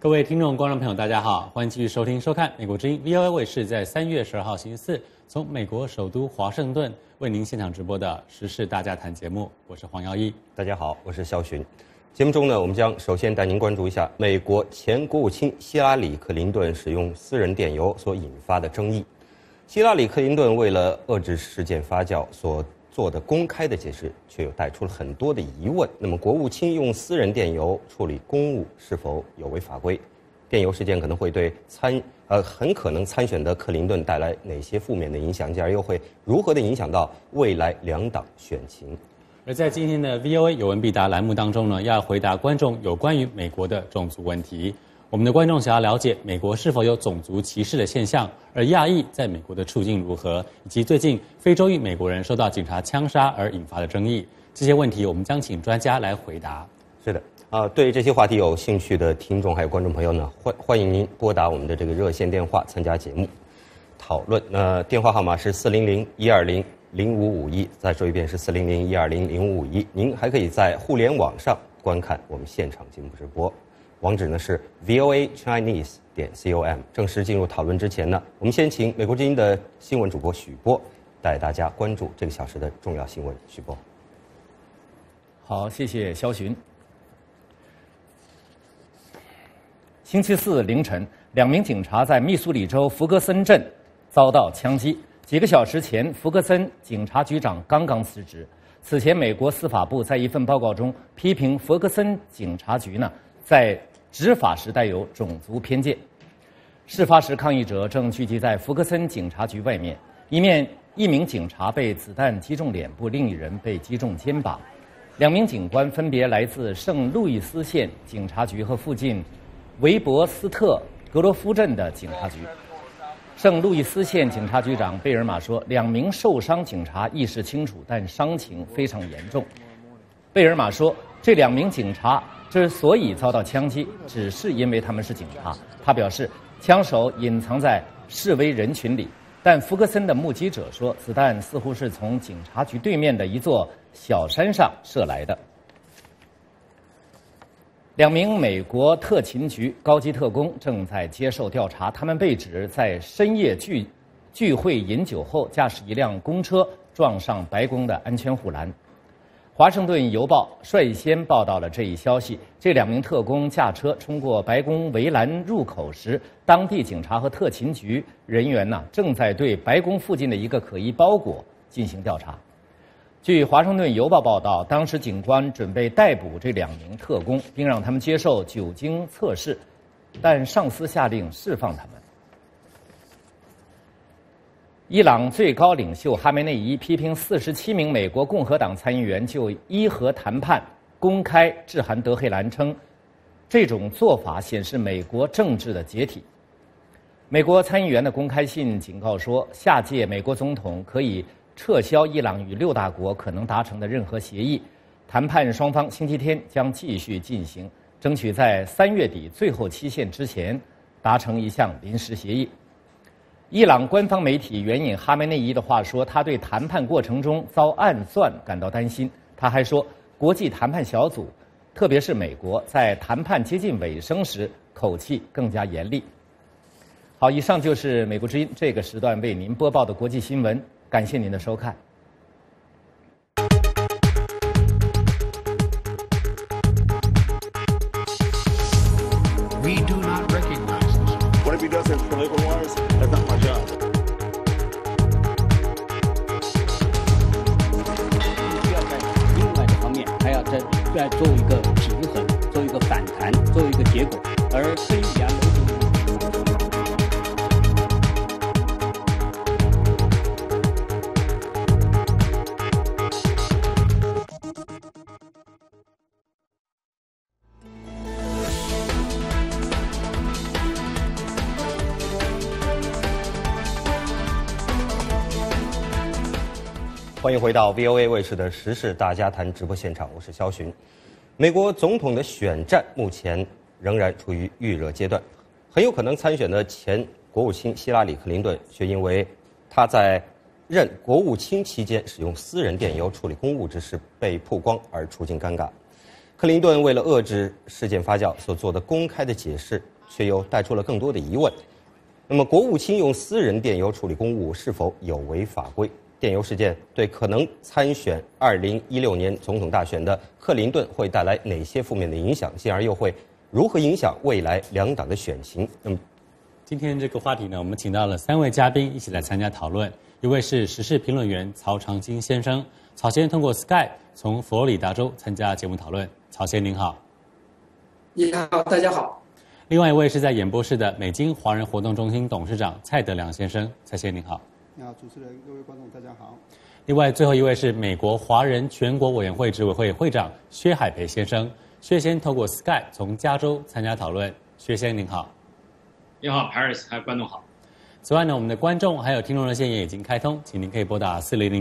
各位听众、观众朋友，大家好，欢迎继续收听、收看美国之音 VOA 卫视在3月12号星期四从美国首都华盛顿为您现场直播的时事大家谈节目，我是黄耀一。 大家好，我是肖寻。节目中呢，我们将首先带您关注一下美国前国务卿希拉里·克林顿使用私人电邮所引发的争议。希拉里·克林顿为了遏制事件发酵所做的公开的解释，却又带出了很多的疑问。那么，国务卿用私人电邮处理公务是否有违法规？电邮事件可能会对很可能参选的克林顿带来哪些负面的影响，进而又会如何的影响到未来两党选情？ 而在今天的 VOA 有问必答栏目当中呢，要回答观众有关于美国的种族问题。我们的观众想要了解美国是否有种族歧视的现象，而亚裔在美国的处境如何，以及最近非洲裔美国人受到警察枪杀而引发的争议，这些问题我们将请专家来回答。 是的，对这些话题有兴趣的听众还有观众朋友呢，欢迎您拨打我们的这个热线电话参加节目讨论。电话号码是400-120-0551，再说一遍是400-120-0551。您还可以在互联网上观看我们现场节目直播。网址呢是 voachinese.com。正式进入讨论之前呢，我们先请美国之音的新闻主播许波带大家关注这个小时的重要新闻。许波， 好，谢谢肖寻。星期四凌晨，2名警察在密苏里州弗格森镇遭到枪击。几个小时前，弗格森警察局长刚刚辞职。此前，美国司法部在一份报告中批评弗格森警察局在执法时带有种族偏见。事发时，抗议者正聚集在弗格森警察局外面，一名警察被子弹击中脸部，另一人被击中肩膀。2名警官分别来自圣路易斯县警察局和附近维伯斯特格罗夫镇的警察局。圣路易斯县警察局长贝尔玛说，2名受伤警察意识清楚，但伤情非常严重。贝尔玛说，这2名警察之所以遭到枪击，只是因为他们是警察。他表示，枪手隐藏在示威人群里，但弗格森的目击者说，子弹似乎是从警察局对面的一座小山上射来的。2名美国特勤局高级特工正在接受调查，他们被指在深夜聚会饮酒后，驾驶一辆公车撞上白宫的安全护栏。华盛顿邮报率先报道了这一消息。这2名特工驾车冲过白宫围栏入口时，当地警察和特勤局人员正在对白宫附近的一个可疑包裹进行调查。据华盛顿邮报报道，当时警官准备逮捕这2名特工，并让他们接受酒精测试，但上司下令释放他们。伊朗最高领袖哈梅内伊批评47名美国共和党参议员就伊核谈判公开致函德黑兰，称这种做法显示美国政治的解体。美国参议员的公开信警告说，下届美国总统可以撤销伊朗与6大国可能达成的任何协议。谈判双方星期天将继续进行，争取在3月底最后期限之前达成一项临时协议。伊朗官方媒体援引哈梅内伊的话说，他对谈判过程中遭暗算感到担心。他还说，国际谈判小组，特别是美国，在谈判接近尾声时口气更加严厉。好，以上就是美国之音这个时段为您播报的国际新闻，感谢您的收看。 We do not recognize this. What if he doesn't political wise? That's not my job. 需要在另外的方面还要再做一个平衡，做一个反弹，做一个结果。而克里米亚欢迎回到 VOA 卫视的时事大家谈直播现场，我是肖寻。美国总统的选战目前仍然处于预热阶段，很有可能参选的前国务卿希拉里·克林顿却因为他在任国务卿期间使用私人电邮处理公务之事被曝光而处境尴尬。克林顿为了遏制事件发酵所做的公开的解释， 却又带出了更多的疑问。那么，国务卿用私人电邮处理公务是否有违法规？电邮事件对可能参选2016年总统大选的克林顿会带来哪些负面的影响？进而又会如何影响未来两党的选情？那么， 今天这个话题呢，我们请到了3位嘉宾一起来参加讨论。一位是时事评论员曹长青先生，曹先生通过 Skype 从佛罗里达州参加节目讨论。曹先生您好。 你好，大家好。 另外一位是在演播室的美金华人活动中心董事长蔡德良先生，蔡先生您好。 你好，主持人，各位观众，大家好。 另外最后一位是美国华人全国委员会执委会会长薛海培先生，薛先生透过 Skype 从加州参加讨论。薛先生您好。 你好 ，Paris， 还有观众好。 此外呢，我们的观众还有听众热线也已经开通，请您可以拨打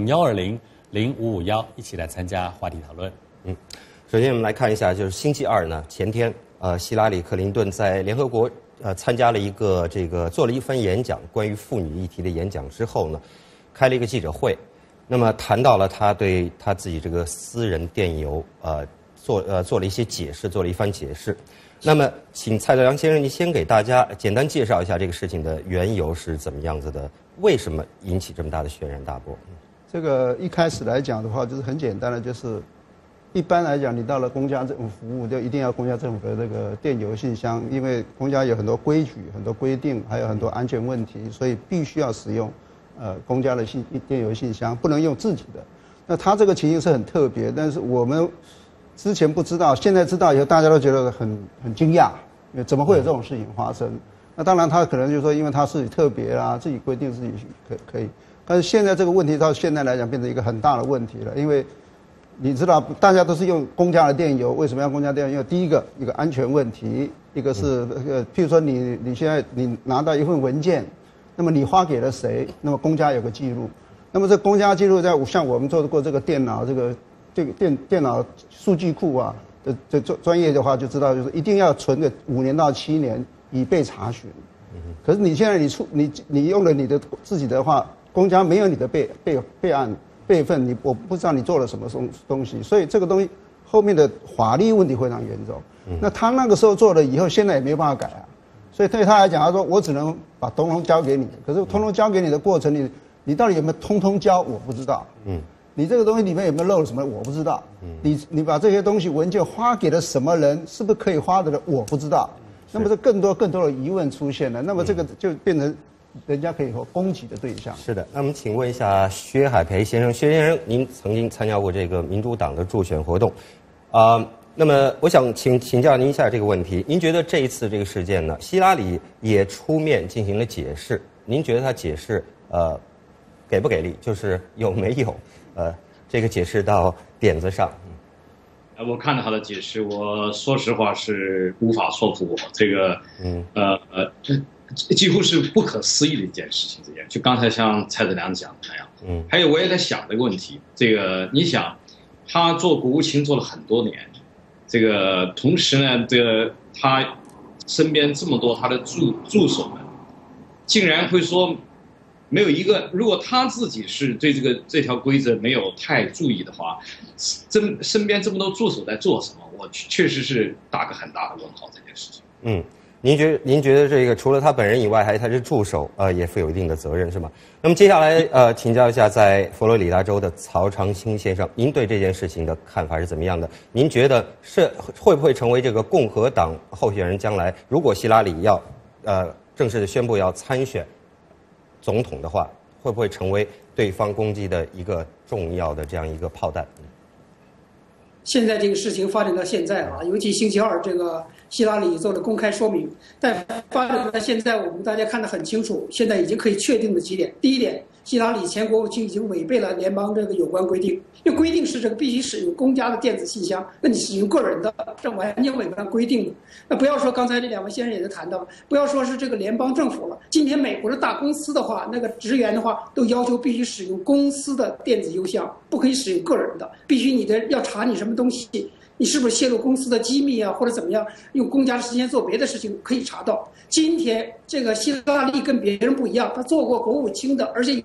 400-120-0551一起来参加话题讨论。 首先我们来看一下，就是星期二呢，前天，希拉里·克林顿在联合国参加了一个做了一番演讲，关于妇女议题的演讲之后呢，开了一个记者会，那么谈到了他对他自己这个私人电邮做了一些解释，做了一番解释。那么，请蔡德良先生，您先给大家简单介绍一下这个事情的缘由是怎么样子的，为什么引起这么大的轩然大波？ 这个一开始来讲的话，就是很简单的，就是一般来讲，你到了公家政府服务，就一定要公家政府的这个电邮信箱，因为公家有很多规矩、很多规定，还有很多安全问题，所以必须要使用公家的电邮信箱，不能用自己的。那他这个情形是很特别，但是我们之前不知道，现在知道以后，大家都觉得很惊讶，怎么会有这种事情发生？那当然，他可能就是说，因为他自己特别啦，自己规定自己可以。但是现在这个问题到现在来讲，变成一个很大的问题了，因为你知道，大家都是用公家的电邮，为什么要公家电邮？因为第一个安全问题，一个是譬如说你现在你拿到一份文件，那么你发给了谁？那么公家有个记录，那么这公家记录在像我们做过这个电脑这个电脑数据库啊这专业的话就知道，就是一定要存个5年到7年以备查询。可是你现在你用了你的自己的话，公家没有你的备案备份，我不知道你做了什么东西，所以这个东西后面的法律问题非常严重。那他那个时候做了以后，现在也没办法改啊。所以对他来讲，他说我只能把通通交给你，可是通通交给你的过程，你到底有没有通通交，我不知道。你这个东西里面有没有漏了什么？我不知道。你把这些东西文件发给了什么人？是不是可以发的人？我不知道。那么这更多的疑问出现了。那么这个就变成人家可以说攻击的对象。 是的。那我们请问一下薛海培先生，薛先生，您曾经参加过这个民主党的助选活动，那么我想请教您一下这个问题。您觉得这一次这个事件呢，希拉里也出面进行了解释，您觉得他解释给不给力？就是有没有这个解释到点子上？ 我看到他的解释，我说实话是无法说服我。这个这几乎是不可思议的一件事情。这样，就刚才像蔡德良讲的那样。还有我也在想这个问题。这个你想，他做国务卿做了很多年，这个同时呢，这个他身边这么多他的助手们，竟然会说没有一个，如果他自己是对这条规则没有太注意的话，身边这么多助手在做什么？我确实是打个很大的问号这件事情。 您觉得这个除了他本人以外，还有他的助手也负有一定的责任，是吗？那么接下来请教一下在佛罗里达州的曹长青先生，您对这件事情的看法是怎么样的？您觉得会不会成为这个共和党候选人将来，如果希拉里要正式的宣布要参选总统的话，会不会成为对方攻击的一个重要的这样一个炮弹？ 现在这个事情发展到现在啊，尤其星期二这个希拉里做了公开说明，但发展到现在，我们大家看得很清楚，现在已经可以确定的几点。第一点，希拉里前国务卿已经违背了联邦这个有关规定，因为规定是这个必须使用公家的电子信箱，那你使用个人的，这完全违反规定的。那不要说刚才这2位先生也都谈到了，不要说是这个联邦政府了，今天美国的大公司的话，那个职员的话都要求必须使用公司的电子邮箱，不可以使用个人的，必须你的要查你什么东西，你是不是泄露公司的机密啊，或者怎么样，用公家的时间做别的事情可以查到。今天这个希拉里跟别人不一样，他做过国务卿的，而且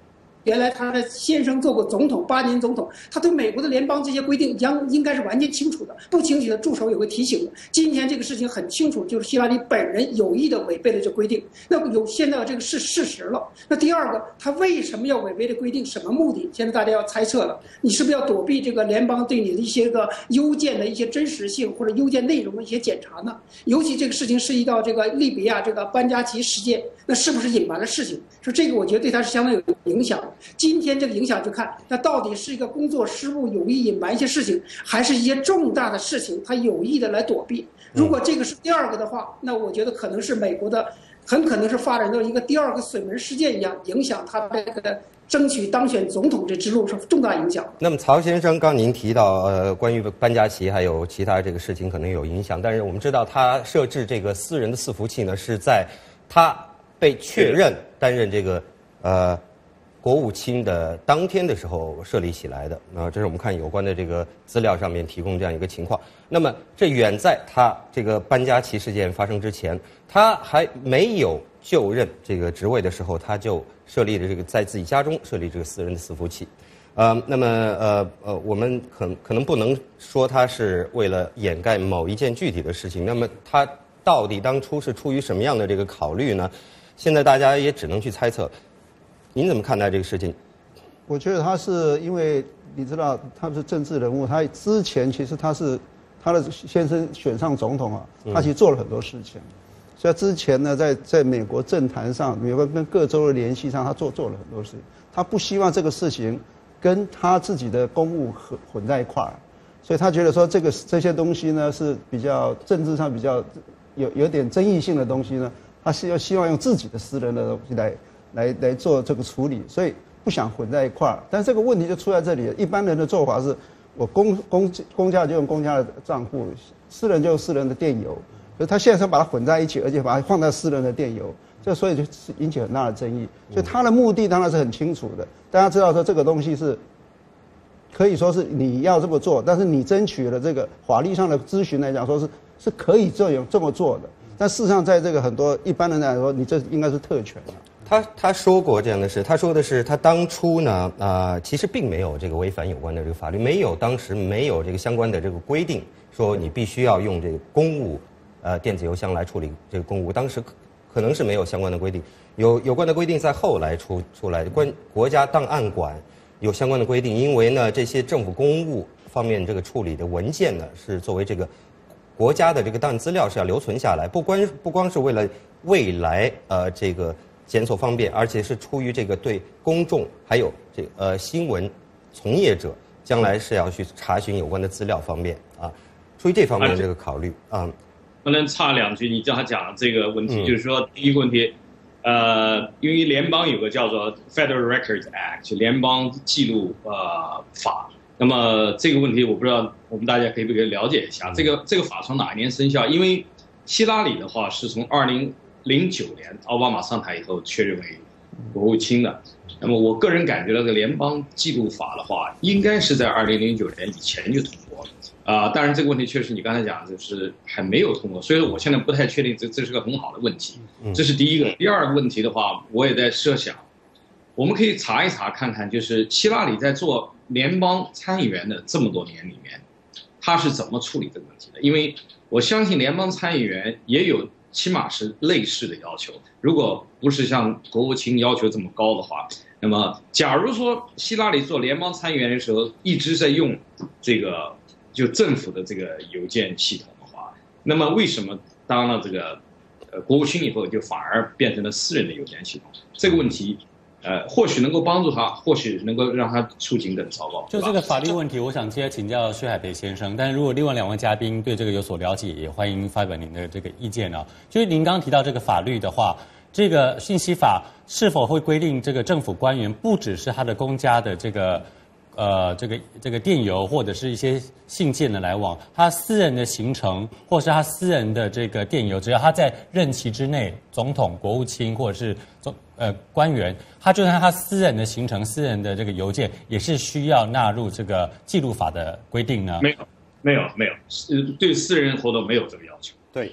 原来他的先生做过总统，8年总统，他对美国的联邦这些规定应该是完全清楚的，不清楚的助手也会提醒的。今天这个事情很清楚，就是希拉里本人有意的违背了这规定，那么现在这个是事实了。那第二个，他为什么要违背这规定？什么目的？现在大家要猜测了。你是不是要躲避这个联邦对你的一些个邮件的一些真实性或者邮件内容的一些检查呢？尤其这个事情涉及到这个利比亚这个班加奇事件，那是不是隐瞒了事情？说这个我觉得对他是相当有影响的。今天这个影响就看那到底是一个工作失误有意隐瞒一些事情，还是一些重大的事情他有意的来躲避。如果这个是第二个的话，那我觉得可能是美国的很可能是发展到一个第二个水门事件一样，影响他这个争取当选总统这之路是重大影响。 那么曹先生，刚您提到关于班加奇还有其他这个事情可能有影响，但是我们知道他设置这个私人的伺服器呢，是在他被确认担任这个国务卿的当天的时候设立起来的。这是我们看有关的这个资料上面提供这样一个情况。那么这远在他这个班加奇事件发生之前，他还没有就任这个职位的时候，他就设立了这个在自己家中设立这个私人的伺服器。那么我们可能不能说他是为了掩盖某一件具体的事情。那么他到底当初是出于什么样的这个考虑呢？现在大家也只能去猜测。您怎么看待这个事情？ 我觉得他是因为你知道他是政治人物，他之前其实他的先生选上总统啊，他其实做了很多事情。所以之前呢，在美国政坛上，美国跟各州的联系上，他做了很多事情。他不希望这个事情跟他自己的公务混在一块儿，所以他觉得说这些东西呢是比较政治上比较有点争议性的东西呢，他是希望用自己的私人的东西来做这个处理，所以不想混在一块儿。但这个问题就出在这里了，一般人的做法是，我公家就用公家的账户，私人就用私人的电邮。所以他现在是把它混在一起，而且把它放在私人的电邮，这所以就引起很大的争议。所以他的目的当然是很清楚的，大家知道说这个东西是可以说是你要这么做，但是你争取了这个法律上的咨询来讲，说是可以这么做的。但事实上，在这个很多一般人来说，你这应该是特权了。 他说过这样的事，他说的是他当初呢其实并没有这个违反有关的这个法律，当时没有这个相关的这个规定，说你必须要用这个公务电子邮箱来处理这个公务，当时可能是没有相关的规定，有关的规定在后来出来，国家档案馆有相关的规定，因为呢这些政府公务方面这个处理的文件呢是作为这个国家的这个档案资料是要留存下来，不光是为了未来这个检索方便，而且是出于这个对公众还有这个新闻从业者将来是要去查询有关的资料方面啊，出于这方面的这个考虑啊。 不能插两句，你刚才讲的这个问题，就是说第一个问题，因为联邦有个叫做 Federal Records Act， 就联邦记录法。那么这个问题我不知道我们大家可以不可以了解一下，这个法从哪一年生效？因为希拉里的话是从2009年奥巴马上台以后确认为国务卿的。那么我个人感觉到这个联邦记录法的话，应该是在2009年以前就通过了。当然这个问题确实你刚才讲的就是还没有通过，所以我现在不太确定这是个很好的问题。这是第一个。第二个问题的话，我也在设想，我们可以查一查看看，就是希拉里在做联邦参议员的这么多年里面，他是怎么处理这个问题的？因为我相信联邦参议员也有起码是类似的要求，如果不是像国务卿要求这么高的话，那么假如说希拉里做联邦参议员的时候一直在用这个就政府的这个邮件系统的话，那么为什么当了这个国务卿以后就反而变成了私人的邮件系统？这个问题或许能够帮助他，或许能够让他处境更糟糕。 就这个法律问题，我想接着请教薛海培先生。但如果另外2位嘉宾对这个有所了解，也欢迎发表您的这个意见啊。就是您刚提到这个法律的话，这个信息法是否会规定这个政府官员不只是他的公家的这个电邮或者是一些信件的来往，他私人的行程或是他私人的这个电邮，只要他在任期之内，总统、国务卿或者是官员，他就算他私人的行程、私人的这个邮件，也是需要纳入这个记录法的规定呢？ 没有，对私人活动没有这个要求。 对，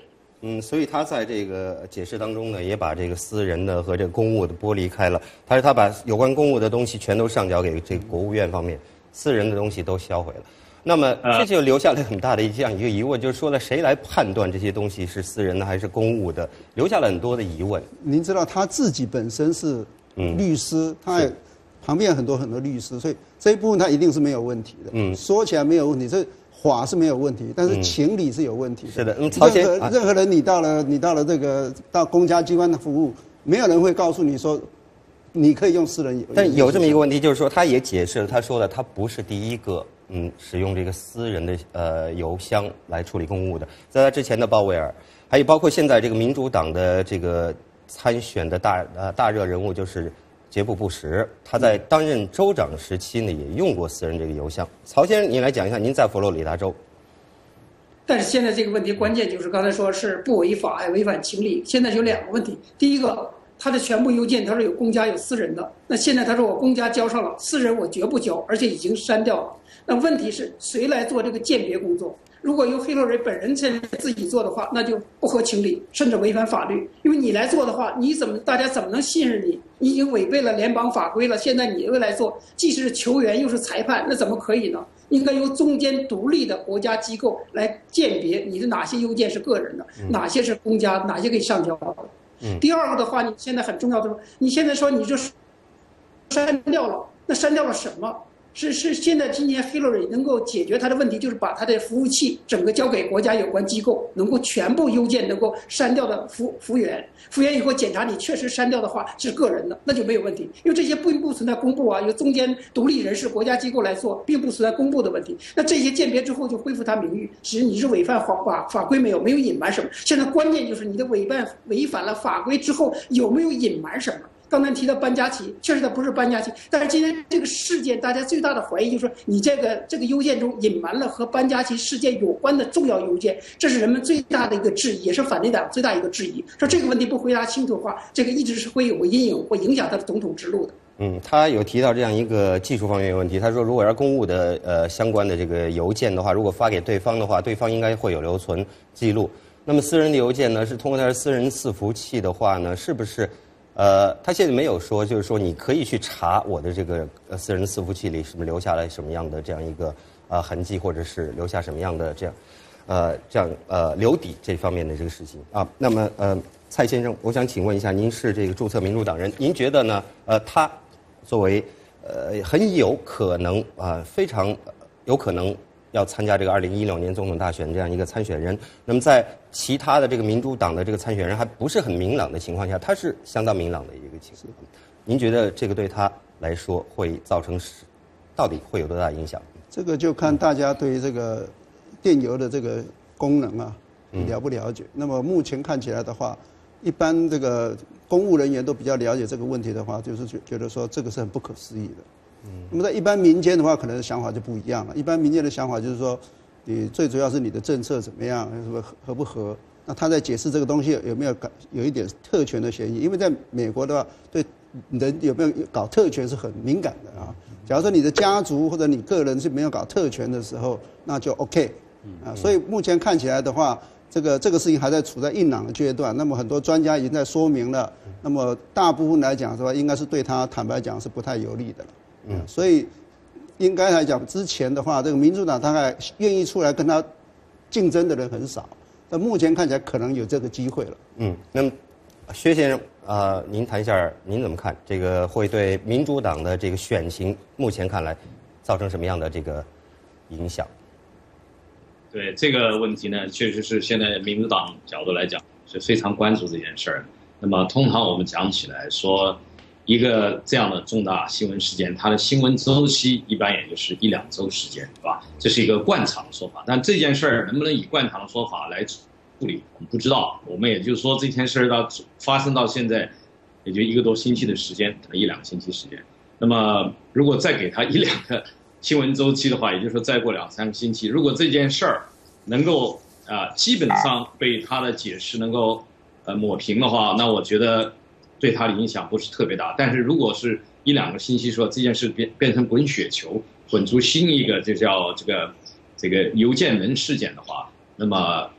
所以他在这个解释当中呢，也把这个私人的和这个公务的剥离开了。他把有关公务的东西全都上交给这个国务院方面，私人的东西都销毁了。那么这就留下了很大的这样一个疑问，就是说呢，谁来判断这些东西是私人的还是公务的？留下了很多的疑问。 您知道他自己本身是律师，他也旁边很多律师，所以这一部分他一定是没有问题的。说起来没有问题，这法是没有问题，但是情理是有问题的。 是的， 任何人你到了这个到公家机关的服务，没有人会告诉你说你可以用私人。 但有这么一个问题，就是说他也解释了，他说了他不是第一个使用这个私人的邮箱来处理公务的，在他之前的鲍威尔，还有包括现在这个民主党的这个参选的大热人物就是杰布·布什，他在担任州长时期呢也用过私人这个邮箱。曹先生，您来讲一下，您在佛罗里达州。 但是现在这个问题关键就是刚才说是不违法还违反情理，现在有2个问题。第一个，他的全部邮件他说有公家有私人的，那现在他说我公家交上了，私人我绝不交，而且已经删掉了。那问题是谁来做这个鉴别工作？如果由希拉里本人自己做的话，那就不合情理，甚至违反法律。因为你来做的话，大家怎么能信任你？你已经违背了联邦法规了，现在你又来做，既是球员又是裁判，那怎么可以呢？应该由中间独立的国家机构来鉴别你的哪些邮件是个人的，哪些是公家，哪些可以上交的。第二个的话，你现在很重要的说，你现在说你就删掉了，那删掉了什么？是现在今年 Hillary 能够解决他的问题，就是把他的服务器整个交给国家有关机构，能够全部邮件能够删掉的复原以后检查你确实删掉的话是个人的，那就没有问题，因为这些并不存在公布啊，由中间独立人士国家机构来做，并不存在公布的问题。那这些鉴别之后就恢复他名誉，其实你是违反法规没有隐瞒什么。现在关键就是你的违反了法规之后有没有隐瞒什么。刚才提到班加奇，确实它不是班加奇，但是今天这个事件，大家最大的怀疑就是说，你这个邮件中隐瞒了和班加奇事件有关的重要邮件，这是人们最大的一个质疑，也是反对党最大一个质疑。说这个问题不回答清楚的话，这个一直是会有个阴影，会影响他的总统之路的。 他有提到这样一个技术方面的问题。他说，如果要公务的相关的这个邮件的话，如果发给对方的话，对方应该会有留存记录。那么私人的邮件呢，是通过他的私人伺服器的话呢，是不是？他现在没有说，就是说你可以去查我的这个私人伺服器里是不是留下来什么样的这样一个痕迹，或者是留下什么样的这样留底这方面的这个事情啊。那么蔡先生，我想请问一下，您是这个注册民主党人，您觉得呢？他作为很有可能非常有可能要参加这个2016年总统大选这样一个参选人，那么在其他的这个民主党的这个参选人还不是很明朗的情况下，他是相当明朗的一个情况。您觉得这个对他来说会造成到底会有多大影响？ 这个就看大家对于这个电邮的这个功能了不了解。那么目前看起来的话，一般这个公务人员都比较了解这个问题的话，就是觉得说这个是很不可思议的。那么在一般民间的话，可能想法就不一样了。一般民间的想法就是说，你最主要是你的政策怎么样，是不是合不合？那他在解释这个东西有没有有一点特权的嫌疑？因为在美国的话，对人有没有搞特权是很敏感的啊。假如说你的家族或者你个人是没有搞特权的时候，那就 OK 所以目前看起来的话，这个事情还在处在硬朗的阶段。那么很多专家已经在说明了，那么大部分来讲的话，应该是对他坦白讲是不太有利的了。所以应该来讲，之前的话，这个民主党大概愿意出来跟他竞争的人很少，但目前看起来可能有这个机会了。 那么薛先生您谈一下，您怎么看这个会对民主党的这个选情目前看来造成什么样的这个影响？ 对这个问题呢，确实是现在民主党角度来讲是非常关注这件事儿。那么通常我们讲起来说，一个这样的重大新闻事件，它的新闻周期一般也就是1-2周时间，对吧？这是一个惯常的说法。但这件事儿能不能以惯常的说法来处理，我们不知道。我们也就是说，这件事儿到发生到现在，也就1个多星期的时间，可能1-2个星期时间。那么如果再给他1-2个新闻周期的话，也就是说再过2-3个星期，如果这件事儿能够基本上被他的解释能够抹平的话，那我觉得对他的影响不是特别大。但是如果是1-2个星期说这件事变成滚雪球，滚出新一个就叫这个邮件门事件的话，那么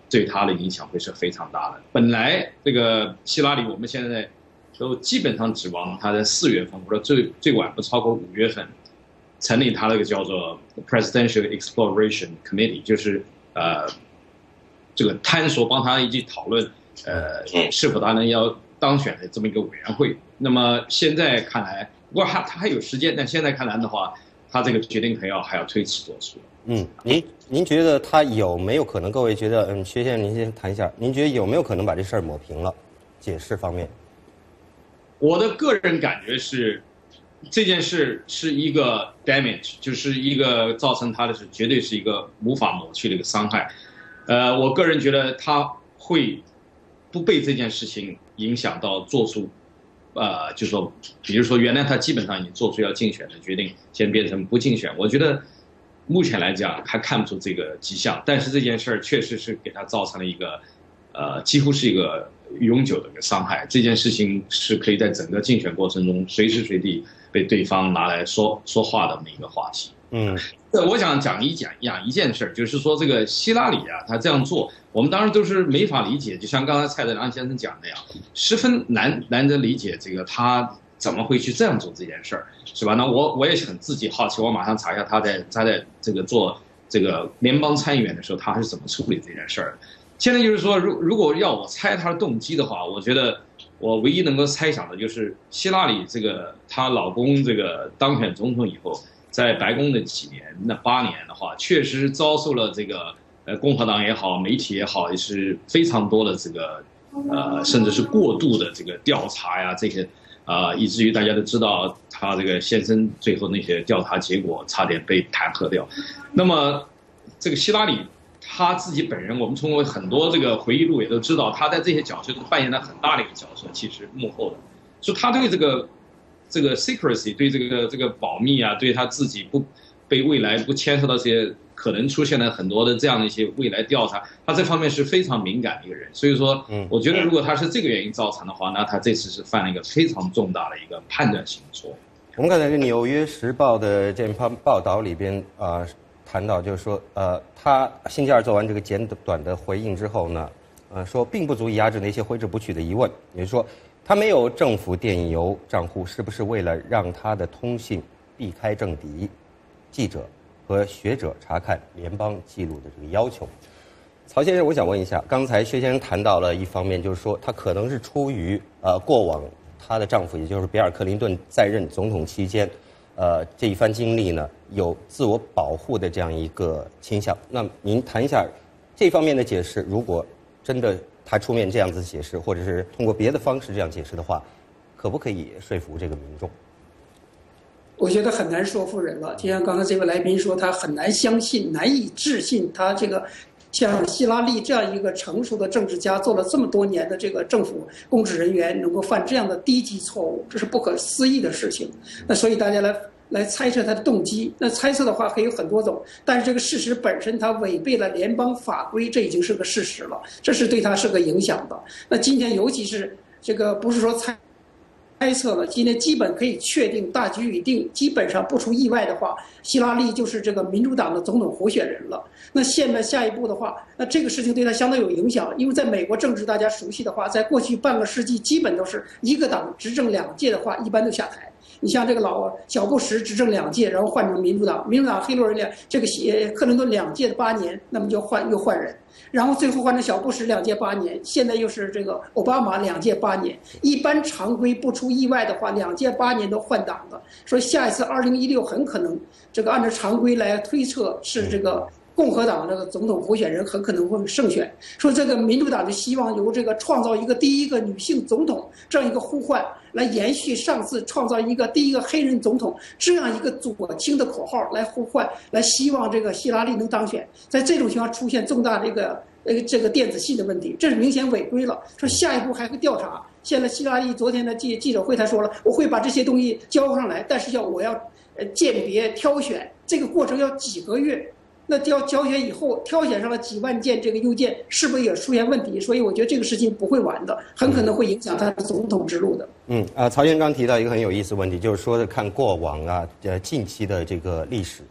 对他的影响会是非常大的。本来这个希拉里，我们现在都基本上指望他在4月份或者最晚不超过5月份成立他那个叫做 Presidential Exploration Committee， 就是这个探索帮他一起讨论是否他能要当选的这么一个委员会。那么现在看来，不过他还有时间，但现在看来的话，他这个决定还要推迟做出。 您觉得他有没有可能？各位觉得，薛先生您先谈一下，您觉得有没有可能把这事儿抹平了？解释方面， 我的个人感觉是，这件事是一个 damage， 就是一个造成他的是绝对是一个无法抹去的一个伤害。我个人觉得他会不被这件事情影响到做出，就是说，比如说原来他基本上已经做出要竞选的决定，现在变成不竞选。我觉得目前来讲还看不出这个迹象，但是这件事儿确实是给他造成了一个，几乎是一个永久的一个伤害。这件事情是可以在整个竞选过程中随时随地被对方拿来说话的一个话题。我想讲一件事，就是说这个希拉里啊，他这样做，我们当然都是没法理解。就像刚才蔡德良先生讲的呀，十分难得理解这个他怎么会去这样做这件事儿，是吧？那我也很自己好奇，我马上查一下他在这个做这个联邦参议员的时候，他是怎么处理这件事儿的。现在就是说，如果要我猜他的动机的话，我觉得我唯一能够猜想的就是希拉里这个她老公这个当选总统以后，在白宫的几年，那8年的话，确实遭受了这个共和党也好，媒体也好，也是非常多的这个甚至是过度的这个调查呀，这些以至于大家都知道他这个先生最后那些调查结果差点被弹劾掉。那么这个希拉里他自己本人，我们通过很多这个回忆录也都知道，他在这些角色都扮演了很大的一个角色，其实幕后的，所以他对这个 secrecy， 对这个保密啊，对他自己不被未来不牵涉到这些可能出现了很多的这样的一些未来调查，他这方面是非常敏感的一个人。所以说，我觉得如果他是这个原因造成的话，那他这次是犯了一个非常重大的一个判断性错误。 我们刚才《纽约时报》的这篇报道里边谈到，就是说他星期二做完这个简短的回应之后呢，说并不足以压制那些挥之不去的疑问，也就是说，他没有政府电邮账户，是不是为了让他的通信避开政敌、记者和学者查看联邦记录的这个要求？曹先生，我想问一下，刚才薛先生谈到了一方面，就是说他可能是出于过往她的丈夫，也就是比尔·克林顿在任总统期间，这一番经历呢，有自我保护的这样一个倾向。那您谈一下这方面的解释，如果真的他出面这样子解释，或者是通过别的方式这样解释的话，可不可以说服这个民众？ 我觉得很难说服人了。就像刚才这位来宾说，他很难相信、难以置信，他这个像希拉里这样一个成熟的政治家，做了这么多年的这个政府公职人员，能够犯这样的低级错误，这是不可思议的事情。那所以大家来猜测他的动机，那猜测的话可以有很多种，但是这个事实本身，他违背了联邦法规，这已经是个事实了，这是对他是个影响的。那今天尤其是这个不是说猜测了，今天基本可以确定，大局已定，基本上不出意外的话，希拉里就是这个民主党的总统候选人了。那现在下一步的话，那这个事情对他相当有影响，因为在美国政治大家熟悉的话，在过去半个世纪，基本都是一个党执政2届的话，一般都下台。你像这个小布什执政2届，然后换成民主党黑洛人这个克林顿2届的8年，那么就又换人，然后最后换成小布什2届8年，现在又是这个奥巴马2届8年。一般常规不出意外的话，2届8年都换党的，所以下一次2016很可能这个按照常规来推测是这个共和党这个总统候选人很可能会胜选。说这个民主党就希望由这个创造一个第一个女性总统这样一个呼唤，来延续上次创造一个第一个黑人总统这样一个左倾的口号来呼唤，来希望这个希拉里能当选。在这种情况出现重大这个电子信的问题，这是明显违规了。说下一步还会调查。现在希拉里昨天的记者会他说了，我会把这些东西交上来，但是我要鉴别挑选，这个过程要几个月。那挑选以后，挑选上了几万件这个邮件，是不是也出现问题？所以我觉得这个事情不会完的，很可能会影响他的总统之路的。曹先生刚提到一个很有意思的问题，就是说看过往近期的这个历史，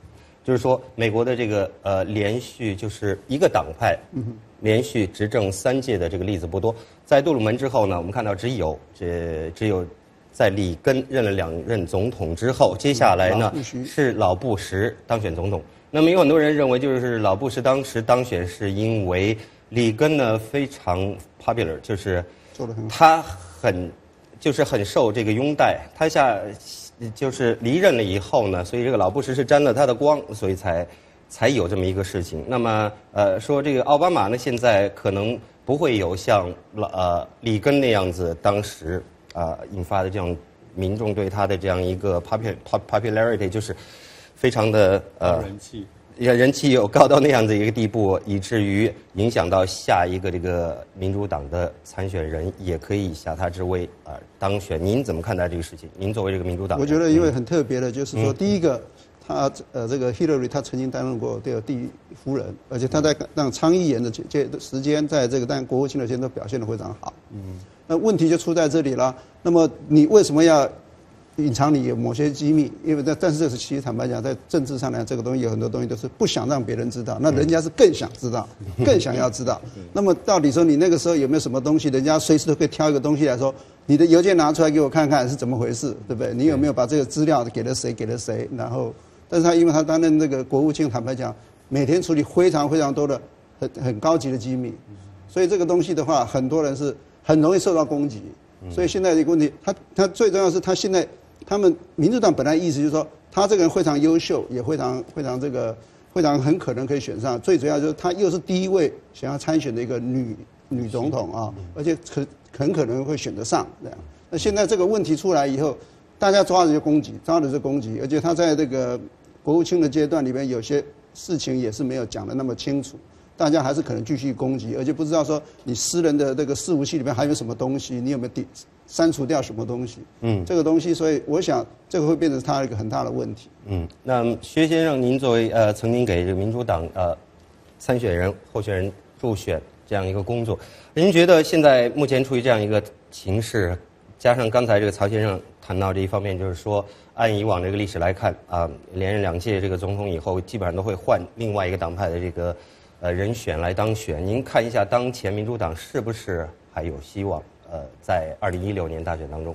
就是说美国的这个连续就是一个党派连续执政3届的这个例子不多。在杜鲁门之后呢，我们看到只有在里根任了2任总统之后，接下来呢是老布什当选总统。那么有很多人认为，就是老布什当时当选是因为里根呢非常 popular， 就是他很受这个拥戴。他就是离任了以后呢，所以这个老布什是沾了他的光，所以才有这么一个事情。那么说这个奥巴马呢，现在可能不会有像里根那样子当时引发的这样民众对他的这样一个 popularity 就是非常的人气有高到那样子一个地步，以至于影响到下一个这个民主党的参选人也可以下他之位当选。您怎么看待这个事情？您作为这个民主党人， 我觉得因为很特别的就是说，第一个，他这个 Hillary 他曾经担任过这个第一夫人，而且他在当参议员的时间，在这个当国务卿的时间都表现得非常好。那问题就出在这里了。那么你为什么要隐藏你有某些机密？因为但是这是其实坦白讲，在政治上来这个东西有很多东西都是不想让别人知道，那人家是更想知道，更想要知道。那么到底说你那个时候有没有什么东西，人家随时都可以挑一个东西来说，你的邮件拿出来给我看看是怎么回事，对不对？你有没有把这个资料给了谁？然后，但是他因为他担任那个国务卿，坦白讲，每天处理非常非常多的很高级的机密，所以这个东西的话，很多人是很容易受到攻击。所以现在这个问题，他最重要是他现在。他们民主党本来意思就是说，他这个人非常优秀，也非常很可能可以选上。最主要就是他又是第一位想要参选的一个女总统啊，而且很可能会选得上这样。那现在这个问题出来以后，大家抓着就攻击，而且他在这个国务卿的阶段里面，有些事情也是没有讲得那么清楚，大家还是可能继续攻击，而且不知道说你私人的这个伺服器里面还有什么东西，你有没有删除掉什么东西？这个东西，所以我想这个会变成他一个很大的问题。 那薛先生，您作为曾经给这个民主党参选人、候选人助选这样一个工作，您觉得现在目前处于这样一个形势，加上刚才这个曹先生谈到这一方面，就是说按以往这个历史来看连任2届这个总统以后，基本上都会换另外一个党派的这个人选来当选。您看一下当前民主党是不是还有希望？在2016年大选当中，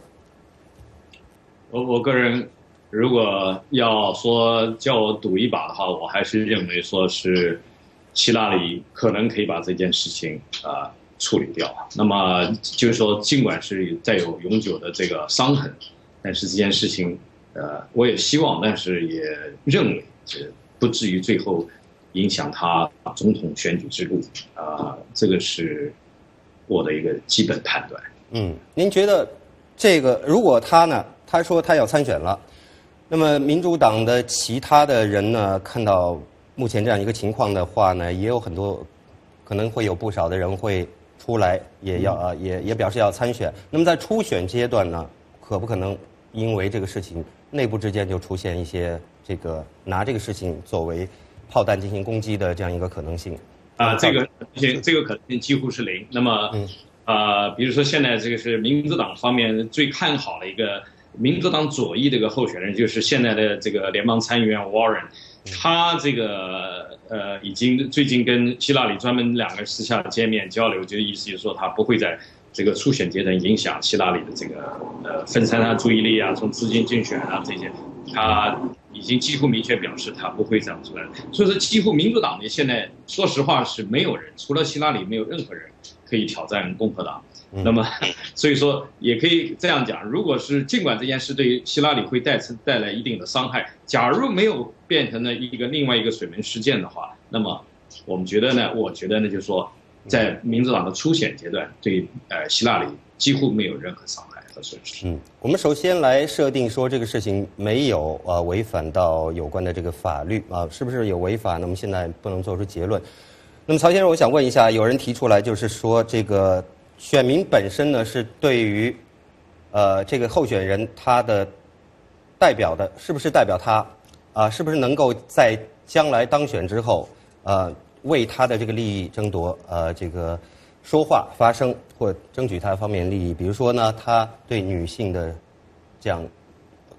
我个人如果要说叫我赌一把的话，我还是认为说是希拉里可能可以把这件事情处理掉。那么就是说，尽管是再有永久的这个伤痕，但是这件事情我也希望，但是也认为不至于最后影响他总统选举之路这个是我的一个基本判断。 您觉得这个如果他说他要参选了，那么民主党的其他的人呢，看到目前这样一个情况的话呢，也有很多可能会有不少的人会出来，也表示要参选。那么在初选阶段呢，可不可能因为这个事情内部之间就出现一些这个拿这个事情作为炮弹进行攻击的这样一个可能性？ 这个可能性几乎是0。那么比如说现在这个是民主党方面最看好的一个民主党左翼这个候选人，就是现在的这个联邦参议员 Warren， 他这个已经最近跟希拉里专门2个人私下见面交流，就意思就是说他不会在这个初选阶段影响希拉里的这个分散他注意力从资金竞选这些，他已经几乎明确表示他不会这样做。所以说几乎民主党现在说实话是没有人，除了希拉里没有任何人可以挑战共和党。那么所以说也可以这样讲，如果是尽管这件事对希拉里会带来一定的伤害，假如没有变成了另外一个水门事件的话，那么我觉得呢就是说在民主党的初选阶段对希拉里几乎没有任何伤害和损失。 我们首先来设定说这个事情没有违反到有关的这个法律是不是有违法？那么现在不能做出结论。那么曹先生，我想问一下，有人提出来就是说这个选民本身呢是对于这个候选人他的代表的，是不是代表他是不是能够在将来当选之后为他的这个利益争夺这个说话发声或争取他方面利益？比如说呢，他对女性的这样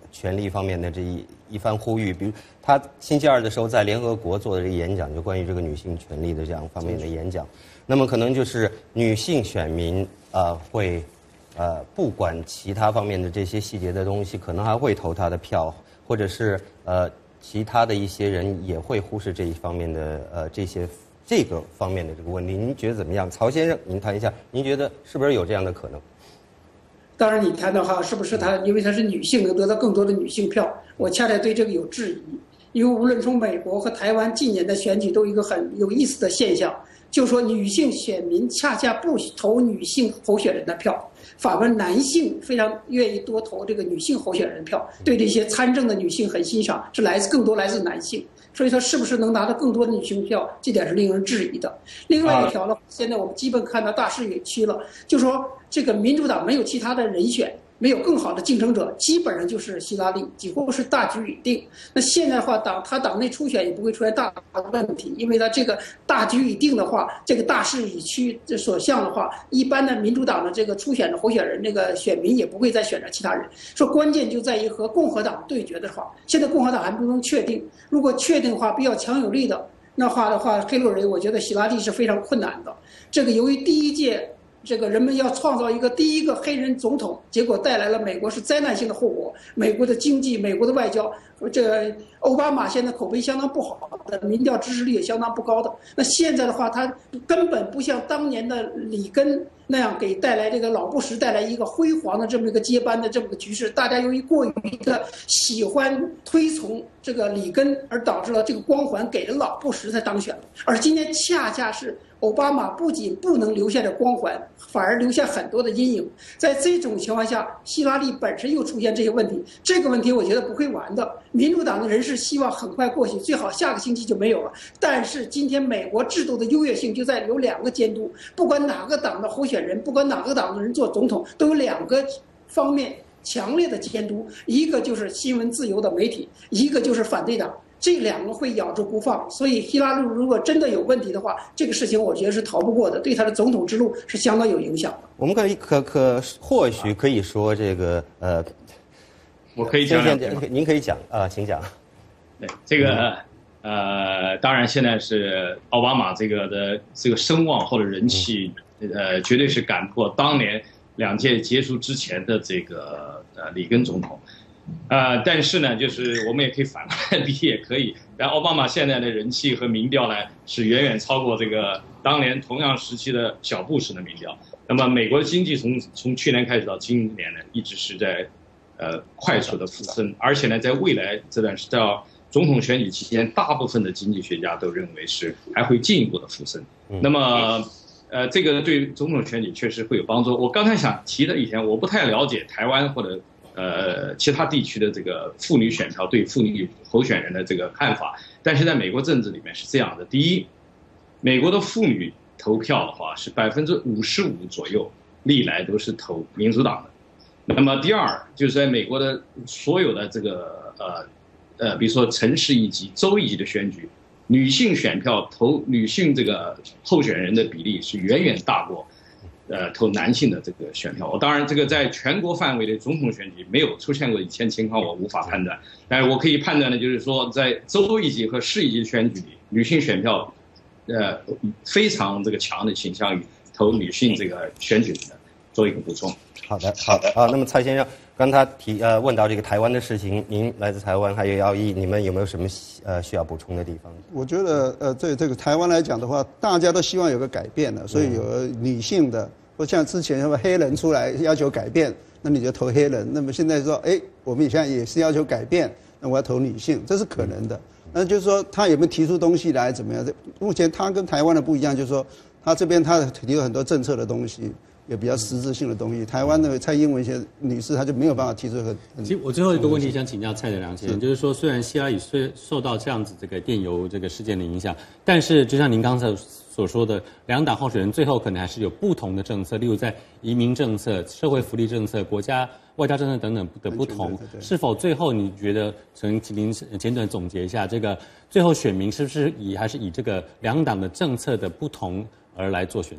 权利方面的这一番呼吁。比如他星期二的时候在联合国做的这个演讲，就关于这个女性权利的这样方面的演讲。那么可能就是女性选民会不管其他方面的这些细节的东西，可能还会投他的票，或者是其他的一些人也会忽视这一方面的这个方面的这个问题。您觉得怎么样？曹先生，您谈一下，您觉得是不是有这样的可能？ 当然，你谈的话，是不是她因为她是女性，能得到更多的女性票？我恰恰对这个有质疑，因为无论从美国和台湾近年的选举，都有一个很有意思的现象，就是说女性选民恰恰不投女性候选人的票，反而男性非常愿意多投这个女性候选人票，对这些参政的女性很欣赏，是更多来自男性。所以说，是不是能拿到更多的女性票，这点是令人质疑的。另外一条呢，现在我们基本看到大势已去了，就说这个民主党没有其他的人选，没有更好的竞争者，基本上就是希拉里，几乎是大局已定。那现在的话，他党内初选也不会出现大的问题，因为他这个大局已定的话，这个大势已去所向的话，一般的民主党的这个初选的候选人，这个选民也不会再选择其他人。说关键就在于和共和党对决的话，现在共和党还不能确定，如果确定的话，比较强有力的那话的话，黑洛人我觉得希拉里是非常困难的。这个由于第一届。这个人们要创造第一个黑人总统，结果带来了美国是灾难性的后果。美国的经济、美国的外交，这个奥巴马现在口碑相当不好的，民调支持率也相当不高的。那现在的话，他根本不像当年的里根那样给带来这个老布什带来一个辉煌的这么一个接班的这么个局势。大家由于过于的喜欢推崇这个里根，而导致了这个光环给了老布什才当选了。而今天恰恰是。奥巴马不仅不能留下这光环，反而留下很多的阴影。在这种情况下，希拉里本身又出现这些问题，这个问题我觉得不会完的。民主党的人士希望很快过去，最好下个星期就没有了。但是今天美国制度的优越性就在有2个监督，不管哪个党的候选人，不管哪个党的人做总统，都有2个方面强烈的监督，一个就是新闻自由的媒体，一个就是反对党。这2个会咬住不放，所以希拉里如果真的有问题的话，这个事情我觉得是逃不过的，对他的总统之路是相当有影响的。 我们或许可以说这个我可以讲您可以讲请讲。 对这个当然现在是奥巴马这个声望或者人气绝对是赶破当年2届结束之前的这个里根总统。但是呢，就是我们也可以反过来理，也可以。然后奥巴马现在的人气和民调呢，是远远超过这个当年同样时期的小布什的民调。那么美国的经济从去年开始到今年呢，一直是在快速的复苏，而且呢，在未来这段时间到总统选举期间，大部分的经济学家都认为是还会进一步的复苏。那么这个对总统选举确实会有帮助。我刚才想提的一点，我不太了解台湾或者。其他地区的这个妇女选票对妇女候选人的这个看法，但是在美国政治里面是这样的：第一，美国的妇女投票的话是55%左右，历来都是投民主党的。那么第二，就是在美国的所有的这个比如说城市一级、州一级的选举，女性选票投女性这个候选人的比例是远远大过。投男性的这个选票，当然这个在全国范围的总统选举没有出现过以前情况，我无法判断。但是我可以判断的就是说，在州一级和市一级选举里，女性选票，非常这个强的倾向于投女性这个选举里的，做一个补充。 好的那么蔡先生，刚他问到这个台湾的事情，您来自台湾，还有姚毅，你们有没有什么需要补充的地方？ 我觉得对这个台湾来讲的话，大家都希望有个改变的，所以有女性的。或像之前什么黑人出来要求改变，那你就投黑人。那么现在说，我们现在也是要求改变，那我要投女性，这是可能的。那就是说，他有没有提出东西来怎么样？目前他跟台湾的不一样，就是说，他这边他提了很多政策的东西，也比较实质性的东西。台湾的蔡英文女士，她就没有办法提出很。 其实我最后一个问题想请教蔡德良先生，就是说，虽然希拉里受到这样子这个电邮这个事件的影响，但是就像您刚才所说的，2党候选人最后可能还是有不同的政策，例如在移民政策、社会福利政策、国家外交政策等等的不同，是否最后你觉得，请您简短总结一下，这个最后选民是不是还是以这个2党的政策的不同而来做选择呢？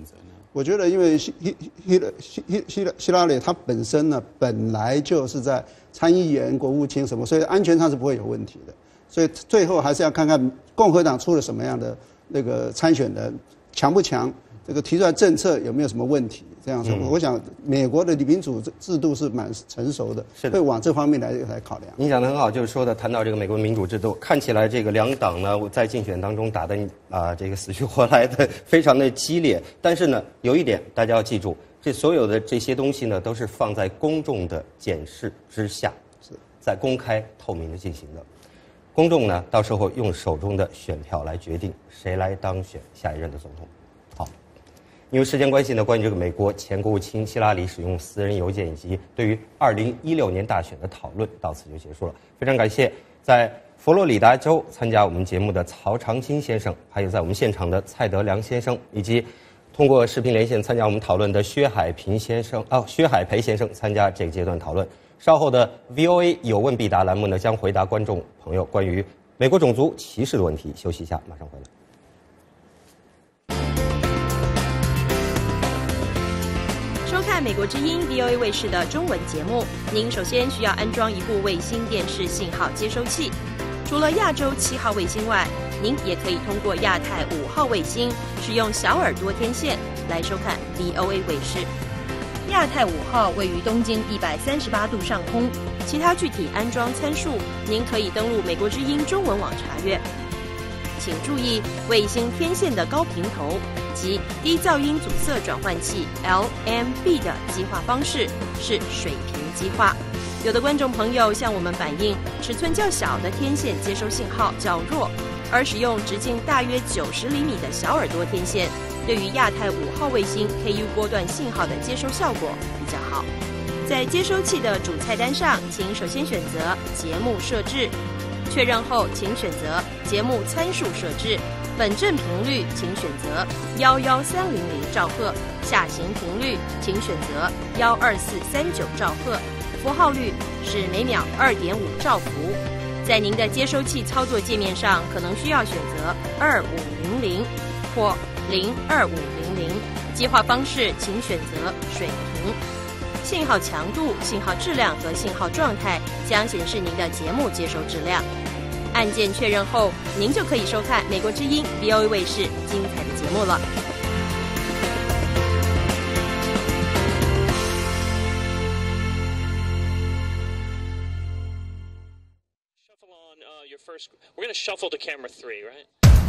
我觉得因为希拉里他本身呢本来就是在参议员、国务卿什么，所以安全上是不会有问题的。所以最后还是要看看共和党出了什么样的那个参选人强不强，这个提出来政策有没有什么问题。这样说，我想美国的民主制度是蛮成熟的，会往这方面来考量。 你讲得很好，就是说的谈到这个美国民主制度，看起来这个两党呢在竞选当中打的这个死去活来的非常的激烈。但是呢，有一点大家要记住，这所有的这些东西呢都是放在公众的检视之下，是在公开透明的进行的。公众呢到时候用手中的选票来决定谁来当选下一任的总统。好。因为时间关系呢，关于这个美国前国务卿希拉里使用私人邮件以及对于2016年大选的讨论到此就结束了。非常感谢在佛罗里达州参加我们节目的曹长青先生，还有在我们现场的蔡德良先生，以及通过视频连线参加我们讨论的薛海培先生参加这个阶段讨论。稍后的 VOA 有问必答栏目呢，将回答观众朋友关于美国种族歧视的问题。休息一下，马上回来。 收看美国之音 VOA 卫视的中文节目，您首先需要安装一部卫星电视信号接收器。除了亚洲7号卫星外，您也可以通过亚太5号卫星使用小耳朵天线来收看 VOA 卫视。亚太5号位于东经138度上空，其他具体安装参数您可以登录美国之音中文网查阅。请注意，卫星天线的高频头及低噪音阻塞转换器 LMB 的机化方式是水平机化。有的观众朋友向我们反映，尺寸较小的天线接收信号较弱，而使用直径大约90厘米的小耳朵天线，对于亚太5号卫星 KU 波段信号的接收效果比较好。在接收器的主菜单上，请首先选择节目设置，确认后请选择节目参数设置。本振频率请选择11300兆赫，下行频率请选择12439兆赫，符号率是每秒2.5兆伏。在您的接收器操作界面上，可能需要选择2500或02500，机化方式请选择水平。信号强度、信号质量和信号状态将显示您的节目接收质量。按键确认后，您就可以收看美国之音 VOA 卫视精彩的节目了。 We're going to shuffle to camera 3, right?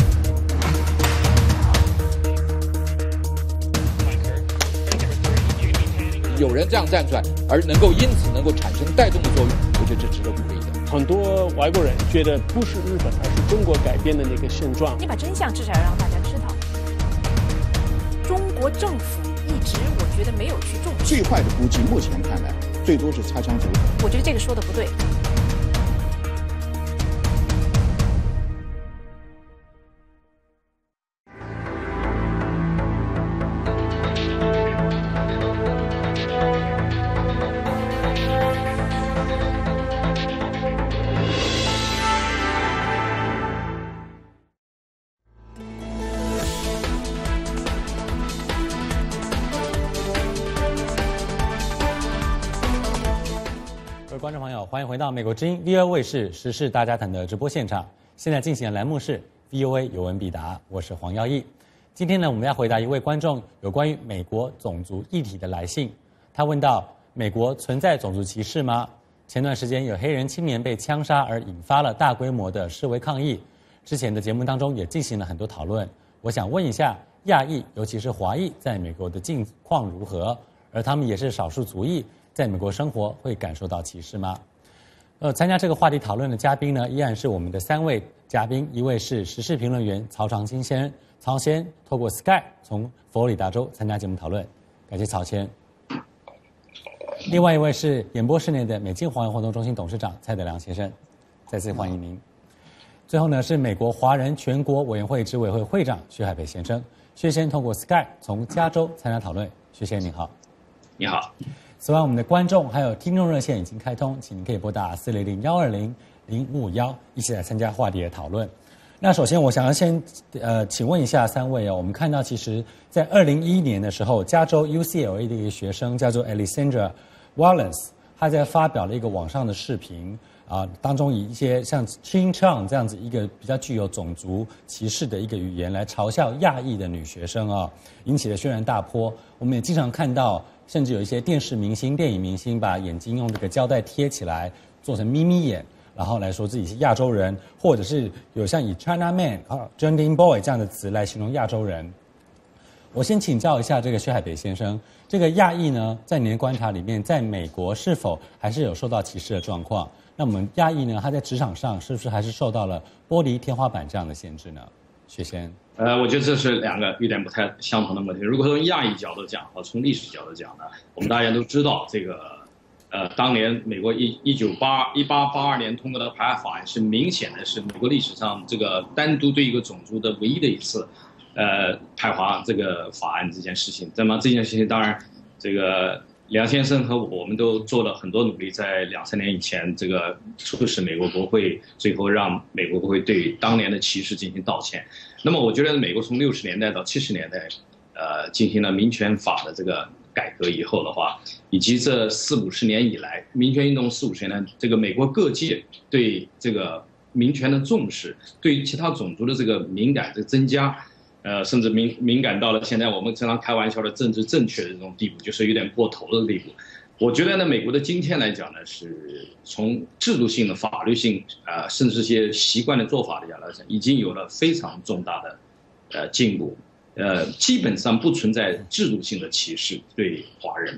有人这样站出来，而因此能够产生带动的作用，我觉得这值得鼓励的。 很多外国人觉得不是日本，而是中国改变的那个现状。 你把真相至少要让大家知道。中国政府一直我觉得没有去重视。 最坏的估计，目前看来，最多是擦枪走火。 我觉得这个说的不对。 观众朋友，欢迎回到美国之音 VOA 卫视时事大家谈的直播现场。现在进行的栏目是 VOA 有问必答，我是黄耀义。今天呢，我们要回答一位观众有关于美国种族议题的来信。他问到：美国存在种族歧视吗？前段时间有黑人青年被枪杀而引发了大规模的示威抗议。之前的节目当中也进行了很多讨论。我想问一下，亚裔尤其是华裔在美国的境况如何？而他们也是少数族裔，在美国生活会感受到歧视吗？参加这个话题讨论的嘉宾呢，依然是我们的3位嘉宾，一位是时事评论员曹长青先生，曹先透过 Skype 从佛罗里达州参加节目讨论，感谢曹先。另外一位是演播室内的美金华人活动中心董事长蔡德良先生，再次欢迎您。最后呢，是美国华人全国委员会执委会会长薛海培先生，薛先透过 Skype 从加州参加讨论，薛先您好。 你好。 此外，我们的观众还有听众热线已经开通，请您可以拨打400-120-0551，一起来参加话题的讨论。 那首先我想要先请问一下3位哦，我们看到其实在2011年的时候，加州 UCLA 的一个学生叫做 Alexandra Wallace， 他在发表了一个网上的视频当中以一些像 Ching Chong 这样子一个比较具有种族歧视的一个语言来嘲笑亚裔的女学生引起了轩然大波。我们也经常看到，甚至有一些电视明星、电影明星把眼睛用这个胶带贴起来，做成眯眯眼，然后来说自己是亚洲人，或者是有像以 China Man、Genting Boy 这样的词来形容亚洲人。我先请教一下这个薛海北先生，这个亚裔呢，在您的观察里面，在美国是否还是有受到歧视的状况？那我们亚裔呢，他在职场上是不是还是受到了玻璃天花板这样的限制呢？薛先， 我觉得这是两个有点不太相同的问题。如果从亚裔角度讲和从历史角度讲呢，我们大家都知道这个。当年美国1882年通过的排华法案是明显的是美国历史上这个单独对一个种族的唯一的一次，排华这个法案这件事情。那么这件事情当然，这个梁先生和我们都做了很多努力，在2-3年以前，这个促使美国国会最后让美国国会对当年的歧视进行道歉。那么我觉得美国从60年代到70年代，进行了民权法的这个改革以后的话，以及这40-50年以来，民权运动40-50年，这个美国各界对这个民权的重视，对其他种族的这个敏感的增加，甚至敏感到了现在我们经常开玩笑的政治正确的这种地步，就是有点过头的地步。我觉得呢，美国的今天来讲呢，是从制度性的、法律性甚至一些习惯的做法来讲，已经有了非常重大的进步。基本上不存在制度性的歧视对华人，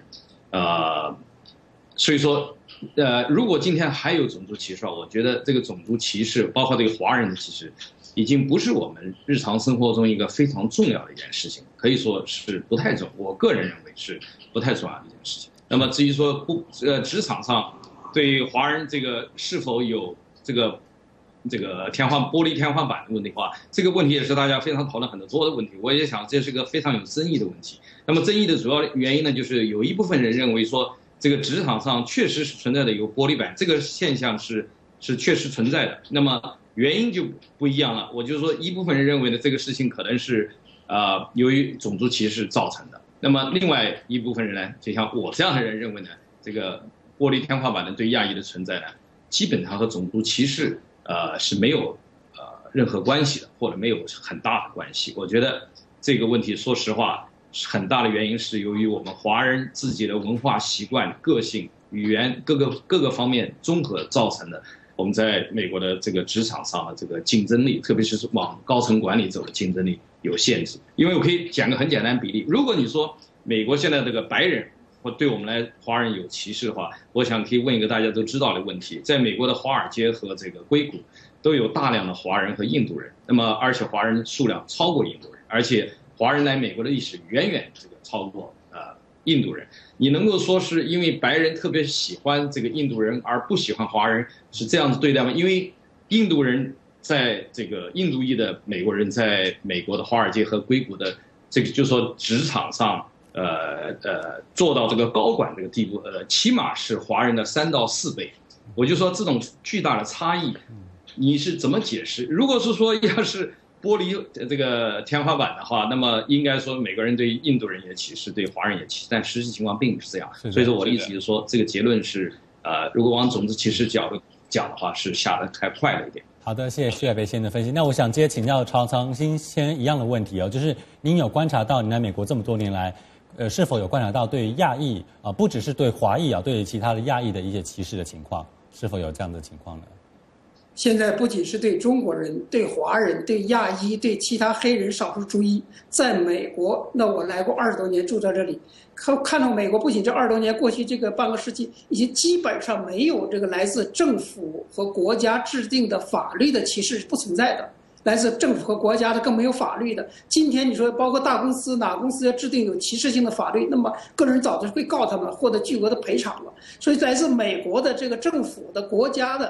所以说，如果今天还有种族歧视，我觉得这个种族歧视，包括对华人的歧视，已经不是我们日常生活中一个非常重要的一件事情，可以说是不太重，我个人认为是不太重要的一件事情。那么至于说职场上对华人这个是否有这个玻璃天花板的问题的话，这个问题也是大家非常讨论很多的问题。我也想这是个非常有争议的问题。那么争议的主要原因呢，就是有一部分人认为说，这个职场上确实是存在的有玻璃板，这个现象是确实存在的。那么原因就不一样了。我就说一部分人认为呢，这个事情可能是由于种族歧视造成的。那么另外一部分人呢，就像我这样的人认为呢，这个玻璃天花板的对亚裔的存在呢，基本上和种族歧视是没有任何关系的，或者没有很大的关系。我觉得这个问题，说实话，很大的原因是由于我们华人自己的文化习惯、个性、语言各个方面综合造成的。我们在美国的这个职场上的这个竞争力，特别是往高层管理走的竞争力有限制。因为我可以讲个很简单的比例，如果你说美国现在这个白人或对我们来华人有歧视的话，我想可以问一个大家都知道的问题：在美国的华尔街和这个硅谷都有大量的华人和印度人，那么而且华人数量超过印度人，而且华人来美国的历史远远这个超过印度人。你能够说是因为白人特别喜欢这个印度人而不喜欢华人，是这样子对待吗？因为印度人在这个印度裔的美国人在美国的华尔街和硅谷的这个就是说职场上做到这个高管这个地步，起码是华人的3到4倍。我就说这种巨大的差异，你是怎么解释？如果是说要是玻璃这个天花板的话，那么应该说美国人对印度人也歧视，对华人也歧视，但实际情况并不是这样。所以说我的意思就是说，这个结论是如果往种族歧视角度讲的话，是下得太快了一点。 好的，谢谢薛海北先生的分析。那我想接着请教常新先一样的问题就是您有观察到您来美国这么多年来，是否有观察到对于亚裔不只是对华裔对于其他的亚裔的一些歧视的情况，是否有这样的情况呢？ 现在不仅是对中国人、对华人、对亚裔、对其他黑人少数族裔，在美国，那我来过20多年，住在这里，看到美国不仅这20多年过去这个半个世纪，已经基本上没有这个来自政府和国家制定的法律的歧视是不存在的。来自政府和国家的更没有法律的。今天你说包括大公司，哪公司要制定有歧视性的法律，那么个人早就会告他们，获得巨额的赔偿了。所以来自美国的这个政府的国家的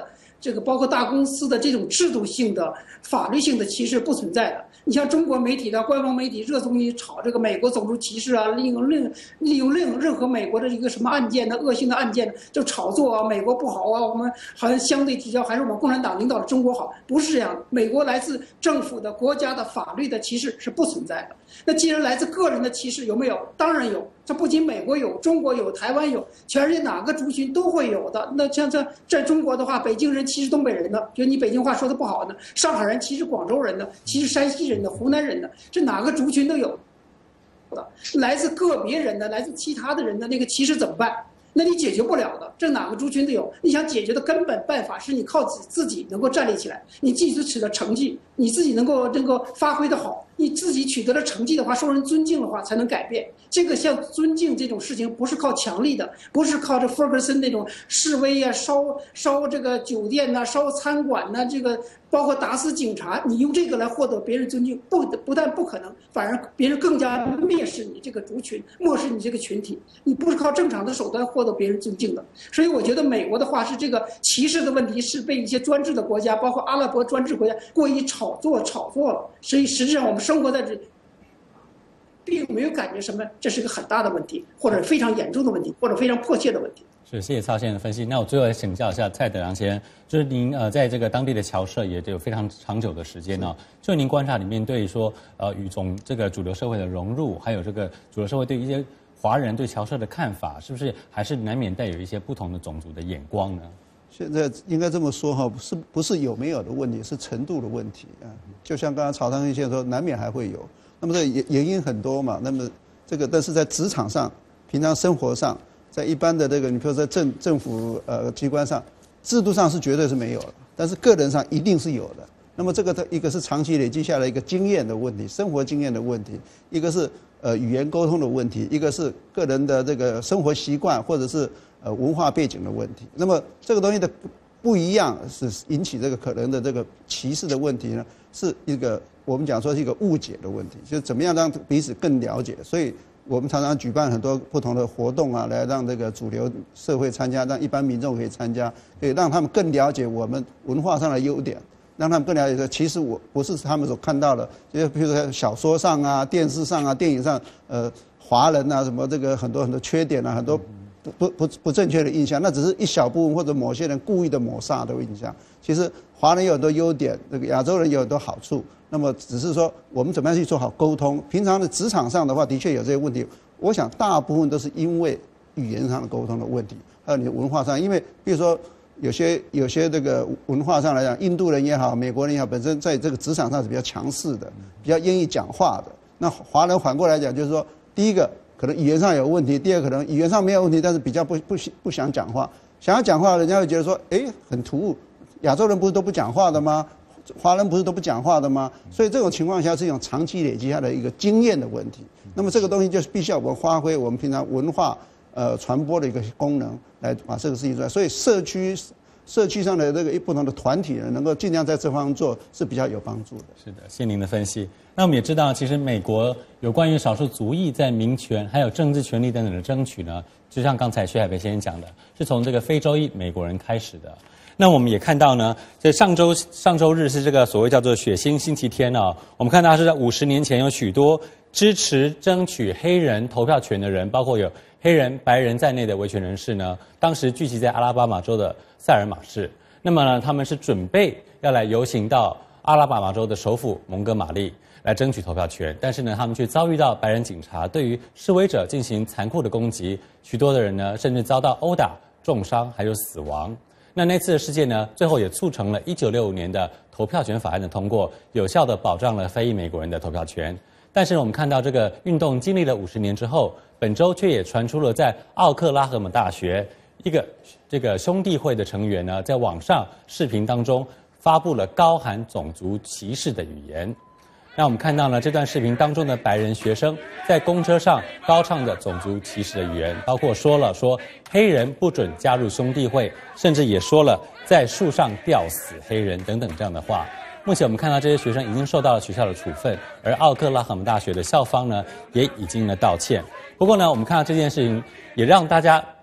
这个包括大公司的这种制度性的、法律性的歧视不存在的。你像中国媒体的官方媒体热衷于炒这个美国种族歧视啊，利用任何美国的一个什么案件的恶性的案件就炒作啊，美国不好啊，我们好像相对比较还是我们共产党领导的中国好，不是这样。美国来自政府的、国家的、法律的歧视是不存在的。那既然来自个人的歧视有没有？当然有。这不仅美国有，中国有，台湾有，全世界哪个族群都会有的。那像在中国的话，北京人歧视东北人的，觉得你北京话说的不好呢；上海人歧视广州人的，歧视山西人的、湖南人的，这哪个族群都有的。来自个别人的、来自其他的人的那个歧视怎么办？那你解决不了的，这哪个族群都有。你想解决的根本办法是你靠自己能够站立起来，你自己取得成绩，你自己能够发挥的好，你自己取得了成绩的话，受人尊敬的话才能改变。这个像尊敬这种事情，不是靠强力的，不是靠这福格森那种示威啊、烧这个酒店呐、烧餐馆呐、这个包括打死警察，你用这个来获得别人尊敬，不但不可能，反而别人更加蔑视你这个族群，漠视你这个群体。你不是靠正常的手段获得别人尊敬的。所以我觉得美国的话是这个歧视的问题是被一些专制的国家，包括阿拉伯专制国家过于炒作了。所以实际上我们生活在这，并没有感觉什么这是个很大的问题，或者非常严重的问题，或者非常迫切的问题。 是，谢谢曹先生的分析。那我最后来请教一下蔡德良先生，就是您在这个当地的侨社也有非常长久的时间呢。就您观察，你面对说与这个主流社会的融入，还有这个主流社会对一些华人对侨社的看法，是不是还是难免带有一些不同的种族的眼光呢？ 现在应该这么说哈，不是有没有的问题，是程度的问题啊。就像刚刚曹昌先生说，难免还会有。那么这原因很多嘛。那么这个，但是在职场上、平常生活上，在一般的这个，你比如说在政府机关上，制度上是绝对是没有的，但是个人上一定是有的。那么这个一个是长期累积下来一个经验的问题，生活经验的问题，一个是语言沟通的问题，一个是个人的这个生活习惯或者是文化背景的问题。那么这个东西的不一样是引起这个可能的这个歧视的问题呢，是一个我们讲说是一个误解的问题，就是怎么样让彼此更了解。所以我们常常举办很多不同的活动啊，来让这个主流社会参加，让一般民众可以参加，可以让他们更了解我们文化上的优点，让他们更了解说，其实我不是他们所看到的，就比如说小说上啊、电视上啊、电影上，华人啊什么这个很多缺点啊，很多不正确的印象，那只是一小部分或者某些人故意的抹煞的印象。其实华人有很多优点，这个亚洲人有很多好处。那么只是说我们怎么样去做好沟通。平常的职场上的话，的确有这些问题。我想大部分都是因为语言上的沟通的问题，还有你的文化上。因为比如说有些这个文化上来讲，印度人也好，美国人也好，本身在这个职场上是比较强势的，比较愿意讲话的。那华人反过来讲，就是说，第一个可能语言上有问题，第二个可能语言上没有问题，但是比较不想讲话。想要讲话，人家会觉得说，很突兀。亚洲人不是都不讲话的吗？华人不是都不讲话的吗？所以这种情况下是一种长期累积下的一个经验的问题。那么这个东西就是必须要我们发挥我们平常文化传播的一个功能，来把这个事情出来。所以社区上的这个不同的团体呢，能够尽量在这方面做是比较有帮助的。 是的，谢谢您的分析。那我们也知道，其实美国有关于少数族裔在民权还有政治权利等等的争取呢，就像刚才薛海培先生讲的，是从这个非洲裔美国人开始的。那我们也看到呢，在上周日是这个所谓叫做血腥星期天啊，我们看到是在50年前有许多支持争取黑人投票权的人，包括有黑人、白人在内的维权人士呢，当时聚集在阿拉巴马州的塞尔玛市。那么呢，他们是准备要来游行到阿拉巴马州的首府蒙哥马利来争取投票权，但是呢，他们却遭遇到白人警察对于示威者进行残酷的攻击，许多的人呢甚至遭到殴打、重伤还有死亡。那次的事件呢，最后也促成了1965年的投票权法案的通过，有效的保障了非裔美国人的投票权。但是我们看到这个运动经历了50年之后，本周却也传出了在奥克拉荷马大学一个这个兄弟会的成员呢，在网上视频当中发布了高含种族歧视的语言。那我们看到呢，这段视频当中的白人学生在公车上高唱的种族歧视的语言，包括说黑人不准加入兄弟会，甚至也说了在树上吊死黑人等等这样的话。目前我们看到这些学生已经受到了学校的处分，而奥克拉荷马大学的校方呢也已经道歉。不过呢，我们看到这件事情也让大家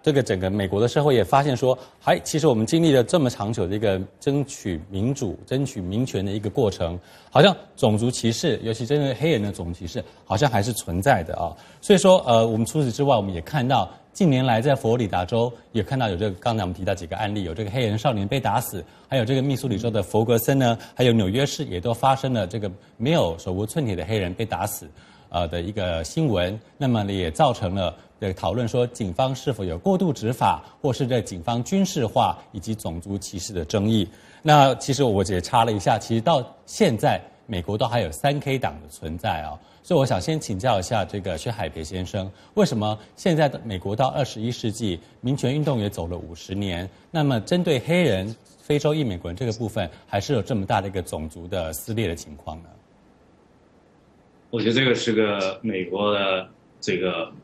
这个整个美国的社会也发现说，其实我们经历了这么长久的一个争取民主、争取民权的一个过程，好像种族歧视，尤其针对黑人的种族歧视，好像还是存在的啊。所以说，我们除此之外，我们也看到近年来在佛罗里达州也看到有这个，刚才我们提到几个案例，有这个黑人少年被打死，还有这个密苏里州的弗格森呢，还有纽约市也都发生了这个没有手无寸铁的黑人被打死。的一个新闻，那么呢也造成了讨论说警方是否有过度执法，或是这警方军事化以及种族歧视的争议。那其实我也查了一下，其实到现在美国都还有3K 党的存在啊，所以我想先请教一下这个薛海培先生，为什么现在的美国到21世纪民权运动也走了50年，那么针对黑人、非洲裔美国人这个部分，还是有这么大的一个种族的撕裂的情况呢？ 我觉得这个是个美国的这个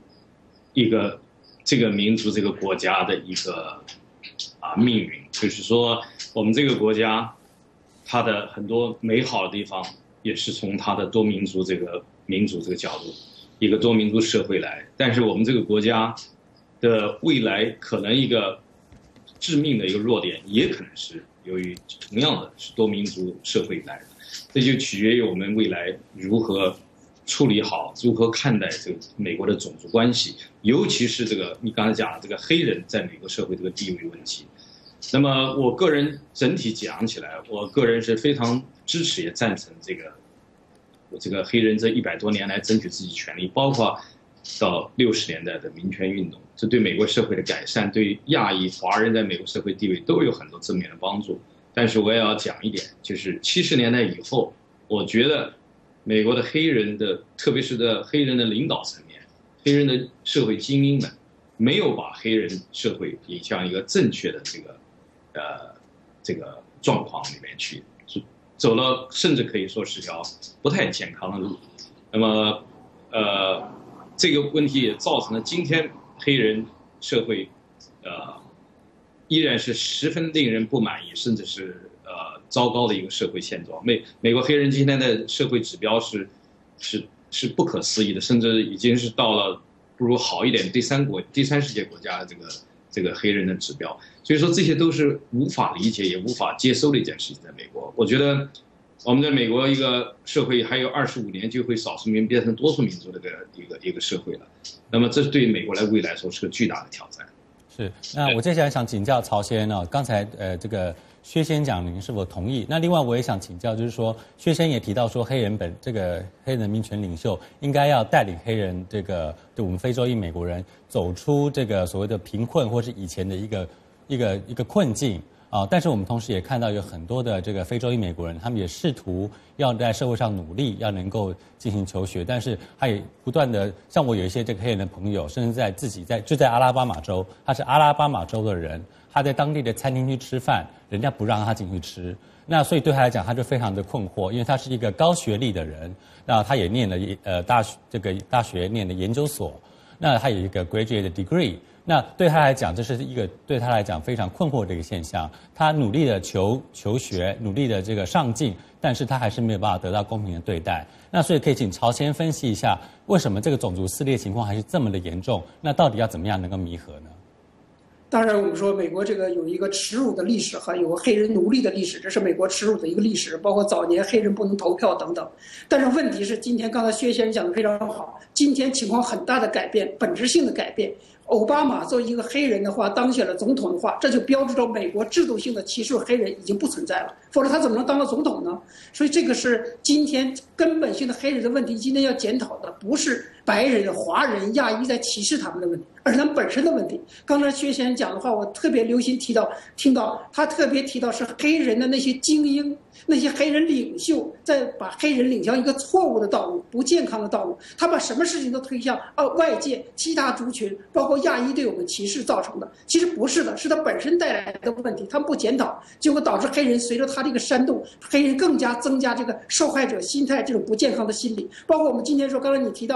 民族这个国家的一个命运，就是说我们这个国家它的很多美好的地方也是从它的多民族这个角度，一个多民族社会来，但是我们这个国家的未来可能一个致命的一个弱点，也可能是由于同样的是多民族社会来的，这就取决于我们未来如何处理好，如何看待这个美国的种族关系，尤其是这个你刚才讲的这个黑人在美国社会这个地位问题。那么我个人整体讲起来，我个人是非常支持也赞成这个黑人这100多年来争取自己权利，包括到60年代的民权运动，这对美国社会的改善，对亚裔华人在美国社会地位都有很多正面的帮助。但是我也要讲一点，就是70年代以后，我觉得美国的黑人的，特别是的黑人的领导层面，黑人的社会精英们，没有把黑人社会引向一个正确的这个状况里面去，走了甚至可以说是条不太健康的路。那么这个问题也造成了今天黑人社会依然是十分令人不满意，甚至是糟糕的一个社会现状。美国黑人今天的社会指标是不可思议的，甚至已经是到了不如好一点第三世界国家的这个黑人的指标。所以说这些都是无法理解也无法接收的一件事情。在美国，我觉得我们在美国一个社会还有25年就会少数民族变成多数民族的一个社会了。那么这对美国未来说是个巨大的挑战。是， 那我接下来想请教曹先生刚才这个薛先讲您是否同意？那另外我也想请教，就是说薛先也提到说黑人民权领袖应该要带领黑人对我们非洲裔美国人走出这个所谓的贫困或是以前的一个困境啊。但是我们同时也看到有很多的这个非洲裔美国人，他们也试图要在社会上努力，要能够进行求学，但是他也不断的，像我有一些这个黑人的朋友，甚至在阿拉巴马州，他是阿拉巴马州的人，他在当地的餐厅去吃饭，人家不让他进去吃，那所以对他来讲，他就非常的困惑，因为他是一个高学历的人，那他也念了大学念了研究所，那他有一个 graduate degree。那对他来讲，这是一个对他来讲非常困惑的一个现象。他努力的求学，努力的这个上进，但是他还是没有办法得到公平的对待。那所以可以请曹先分析一下，为什么这个种族撕裂情况还是这么的严重？那到底要怎么样能够弥合呢？ 当然，我们说美国这个有一个耻辱的历史和有个黑人奴隶的历史，这是美国耻辱的一个历史，包括早年黑人不能投票等等。但是问题是，今天刚才薛先生讲的非常好，今天情况很大的改变，本质性的改变。奥巴马作为一个黑人的话当选了总统的话，这就标志着美国制度性的歧视黑人已经不存在了，否则他怎么能当了总统呢？所以这个是今天根本性的黑人的问题。今天要检讨的不是白人、华人、亚裔在歧视他们的问题，而是他们本身的问题。刚才薛先生讲的话，我特别留心听到他特别提到是黑人的那些精英、那些黑人领袖在把黑人领向一个错误的道路、不健康的道路，他把什么事情都推向外界其他族群，包括亚裔对我们歧视造成的。其实不是的，是他本身带来的问题，他们不检讨，结果导致黑人随着他这个煽动，黑人更加增加这个受害者心态这种不健康的心理。包括我们今天说，刚才你提到了这个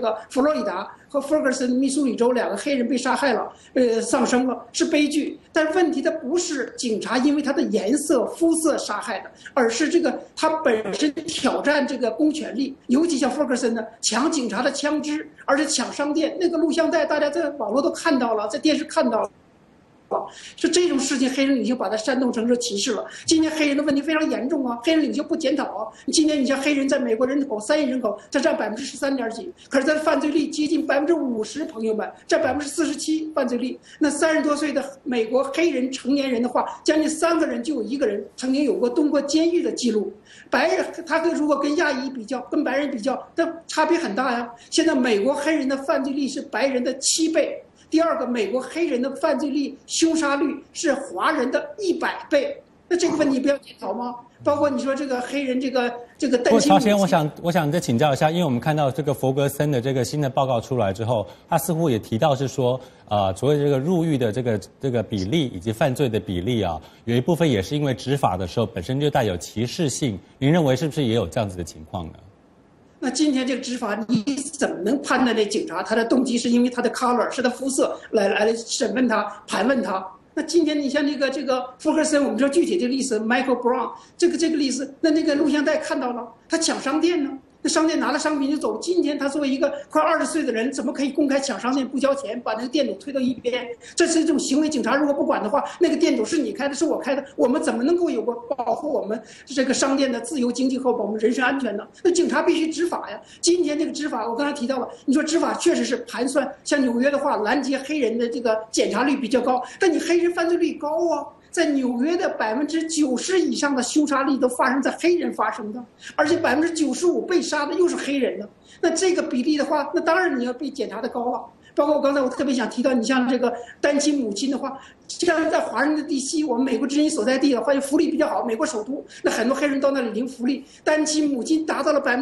个佛罗里达和弗格森密苏里州2个黑人被杀害了，丧生了，是悲剧。但是问题它不是警察因为他的颜色、肤色杀害的，而是这个他本身挑战这个公权力，尤其像弗格森呢，抢警察的枪支，而且抢商店，那个录像带大家在网络都看到了，在电视看到了。是这种事情，黑人领袖把它煽动成是歧视了。今年黑人的问题非常严重啊，黑人领袖不检讨啊。今年你像黑人在美国人口3亿人口，它占13%点几，可是它的犯罪率接近50%，朋友们占47%犯罪率。那30多岁的美国黑人成年人的话，将近3个人就有1个人曾经有过蹲过监狱的记录。白人他如果跟亚裔比较，跟白人比较，那差别很大呀。现在美国黑人的犯罪率是白人的7倍。第二个，美国黑人的犯罪率、凶杀率是华人的100倍。那这个问题不要检讨吗？包括你说这个黑人这个担心。 朝鲜，我想再请教一下，因为我们看到这个弗格森的这个新的报告出来之后，他似乎也提到是说，所谓这个入狱的这个比例以及犯罪的比例啊，有一部分也是因为执法的时候本身就带有歧视性。您认为是不是也有这样子的情况呢？ 那今天这个执法，你怎么能判断这警察他的动机是因为他的 color 是他肤色来审问他、盘问他？那今天你像这个福克森，我们说具体这个例子 Michael Brown 这个例子，那个录像带看到了，他抢商店呢？那商店拿了商品就走。今天他作为一个快20岁的人，怎么可以公开抢商店不交钱，把那个店主推到一边？这是一种行为。警察如果不管的话，那个店主是你开的，是我开的，我们怎么能够有个保护我们这个商店的自由经济和我们人身安全呢？那警察必须执法呀。今天这个执法，我刚才提到了，你说执法确实是盘算，像纽约的话，拦截黑人的这个检查率比较高，但你黑人犯罪率高啊。在纽约的90%以上的凶杀率都发生在黑人发生的，而且95%被杀的又是黑人的。那这个比例的话，那当然你要被检查的高了。包括我特别想提到，你像这个单亲母亲的话，像在华人的地区，我们美国之音所在地的话，福利比较好，美国首都，那很多黑人到那里领福利，单亲母亲达到了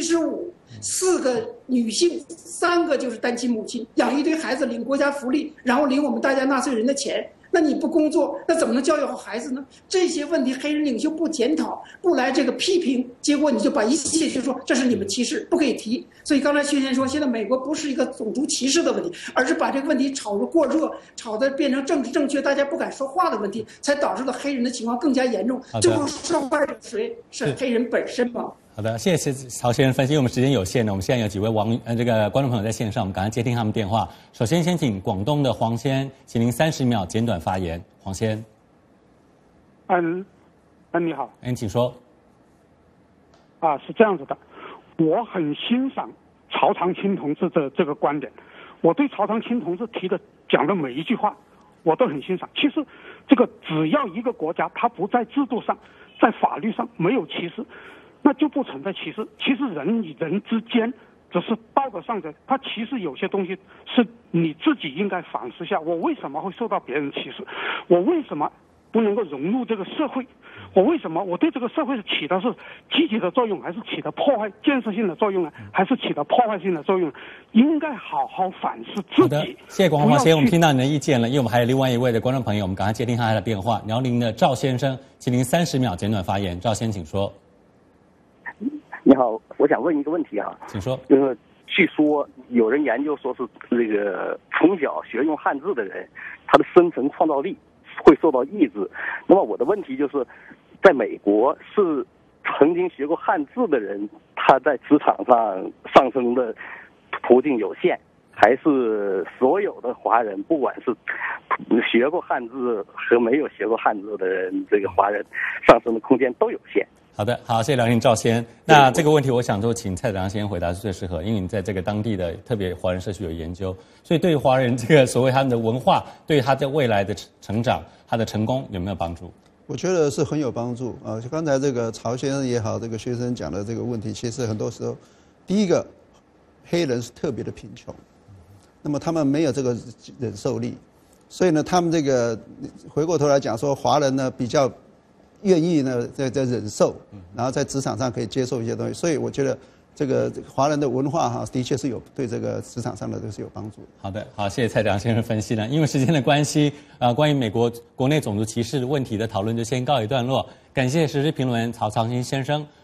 75%，4个女性3个就是单亲母亲，养一堆孩子领国家福利，然后领我们大家纳税人的钱。那你不工作，那怎么能教育好孩子呢？这些问题黑人领袖不检讨，不来这个批评，结果你就把一切就说这是你们歧视，不可以提。所以刚才薛先生说，现在美国不是一个种族歧视的问题，而是把这个问题炒得过热，炒得变成政治正确，大家不敢说话的问题，才导致了黑人的情况更加严重。最后受害者谁？是黑人本身吗？ 好的，谢谢曹先生分析。我们时间有限呢，我们现在有几位这个观众朋友在线上，我们赶快接听他们电话。首先，先请广东的黄先，请您30秒简短发言。黄先， 你好， 请说。 是这样子的，我很欣赏曹长青同志的这个观点，我对曹长青同志讲的每一句话，我都很欣赏。其实，这个只要一个国家它不在制度上、在法律上没有歧视，那就不存在歧视。其实人与人之间只是道德上的，他其实有些东西是你自己应该反思一下，我为什么会受到别人歧视？我为什么不能够融入这个社会？我为什么我对这个社会起的是积极的作用，还是起的破坏建设性的作用呢？还是起的破坏性的作用？应该好好反思自己。 好的，谢谢黄先，我们听到您的意见了，因为我们还有另外一位的观众朋友，我们赶快接听他的电话。辽宁的赵先生，请您30秒简短发言。赵先，请说。 你好，我想问一个问题啊， 请说。 就是据说有人研究说是这个从小学用汉字的人，他的生存创造力会受到抑制。那么我的问题就是，在美国是曾经学过汉字的人，他在职场上上升的途径有限，还是所有的华人，不管是学过汉字和没有学过汉字的人，这个华人上升的空间都有限？ 好的，好，谢谢辽宁赵先。那这个问题，我想说，请蔡子良先回答是最适合，因为你在这个当地的特别华人社区有研究，所以对于华人这个所谓他们的文化，对于他在未来的成长、他的成功有没有帮助？ 我觉得是很有帮助啊。就刚才这个曹先生也好，这个薛生讲的这个问题，其实很多时候，第一个，黑人是特别的贫穷，那么他们没有这个忍受力，所以呢，他们这个回过头来讲说，华人呢比较愿意呢在忍受，然后在职场上可以接受一些东西，所以我觉得这个华人的文化哈，的确是有对这个职场上的都是有帮助的。 好的，好，谢谢蔡良先生分析呢。因为时间的关系，关于美国国内种族歧视问题的讨论就先告一段落。感谢时事评论员曹长青先生，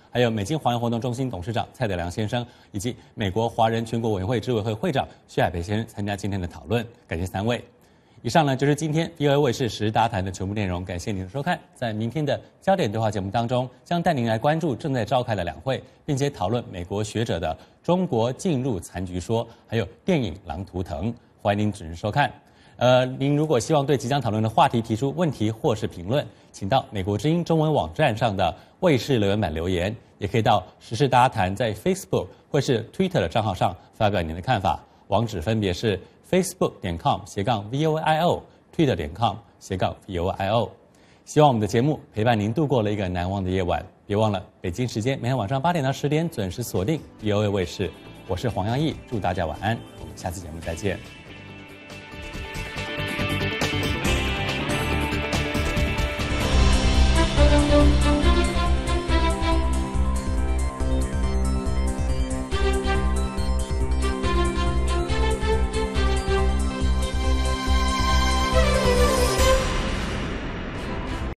还有美金华人活动中心董事长蔡德良先生，以及美国华人全国委员会执委会会长薛海培先生参加今天的讨论。感谢3位。以上呢就是今天 VOA 卫视时事大谈的全部内容，感谢您的收看。在明天的焦点对话节目当中，将带您来关注正在召开的两会，并且讨论美国学者的中国进入残局说，还有电影《狼图腾》，欢迎您准时收看。您如果希望对即将讨论的话题提出问题或是评论，请到美国之音中文网站上的卫视留言板留言，也可以到时事大谈在 Facebook 或是 Twitter 的账号上发表您的看法。网址分别是 facebook.com/voio twitter.com/voio。希望我们的节目陪伴您度过了一个难忘的夜晚。别忘了北京时间每天晚上8点到10点准时锁定 VOA 卫视。我是黄洋溢，祝大家晚安，我们下次节目再见。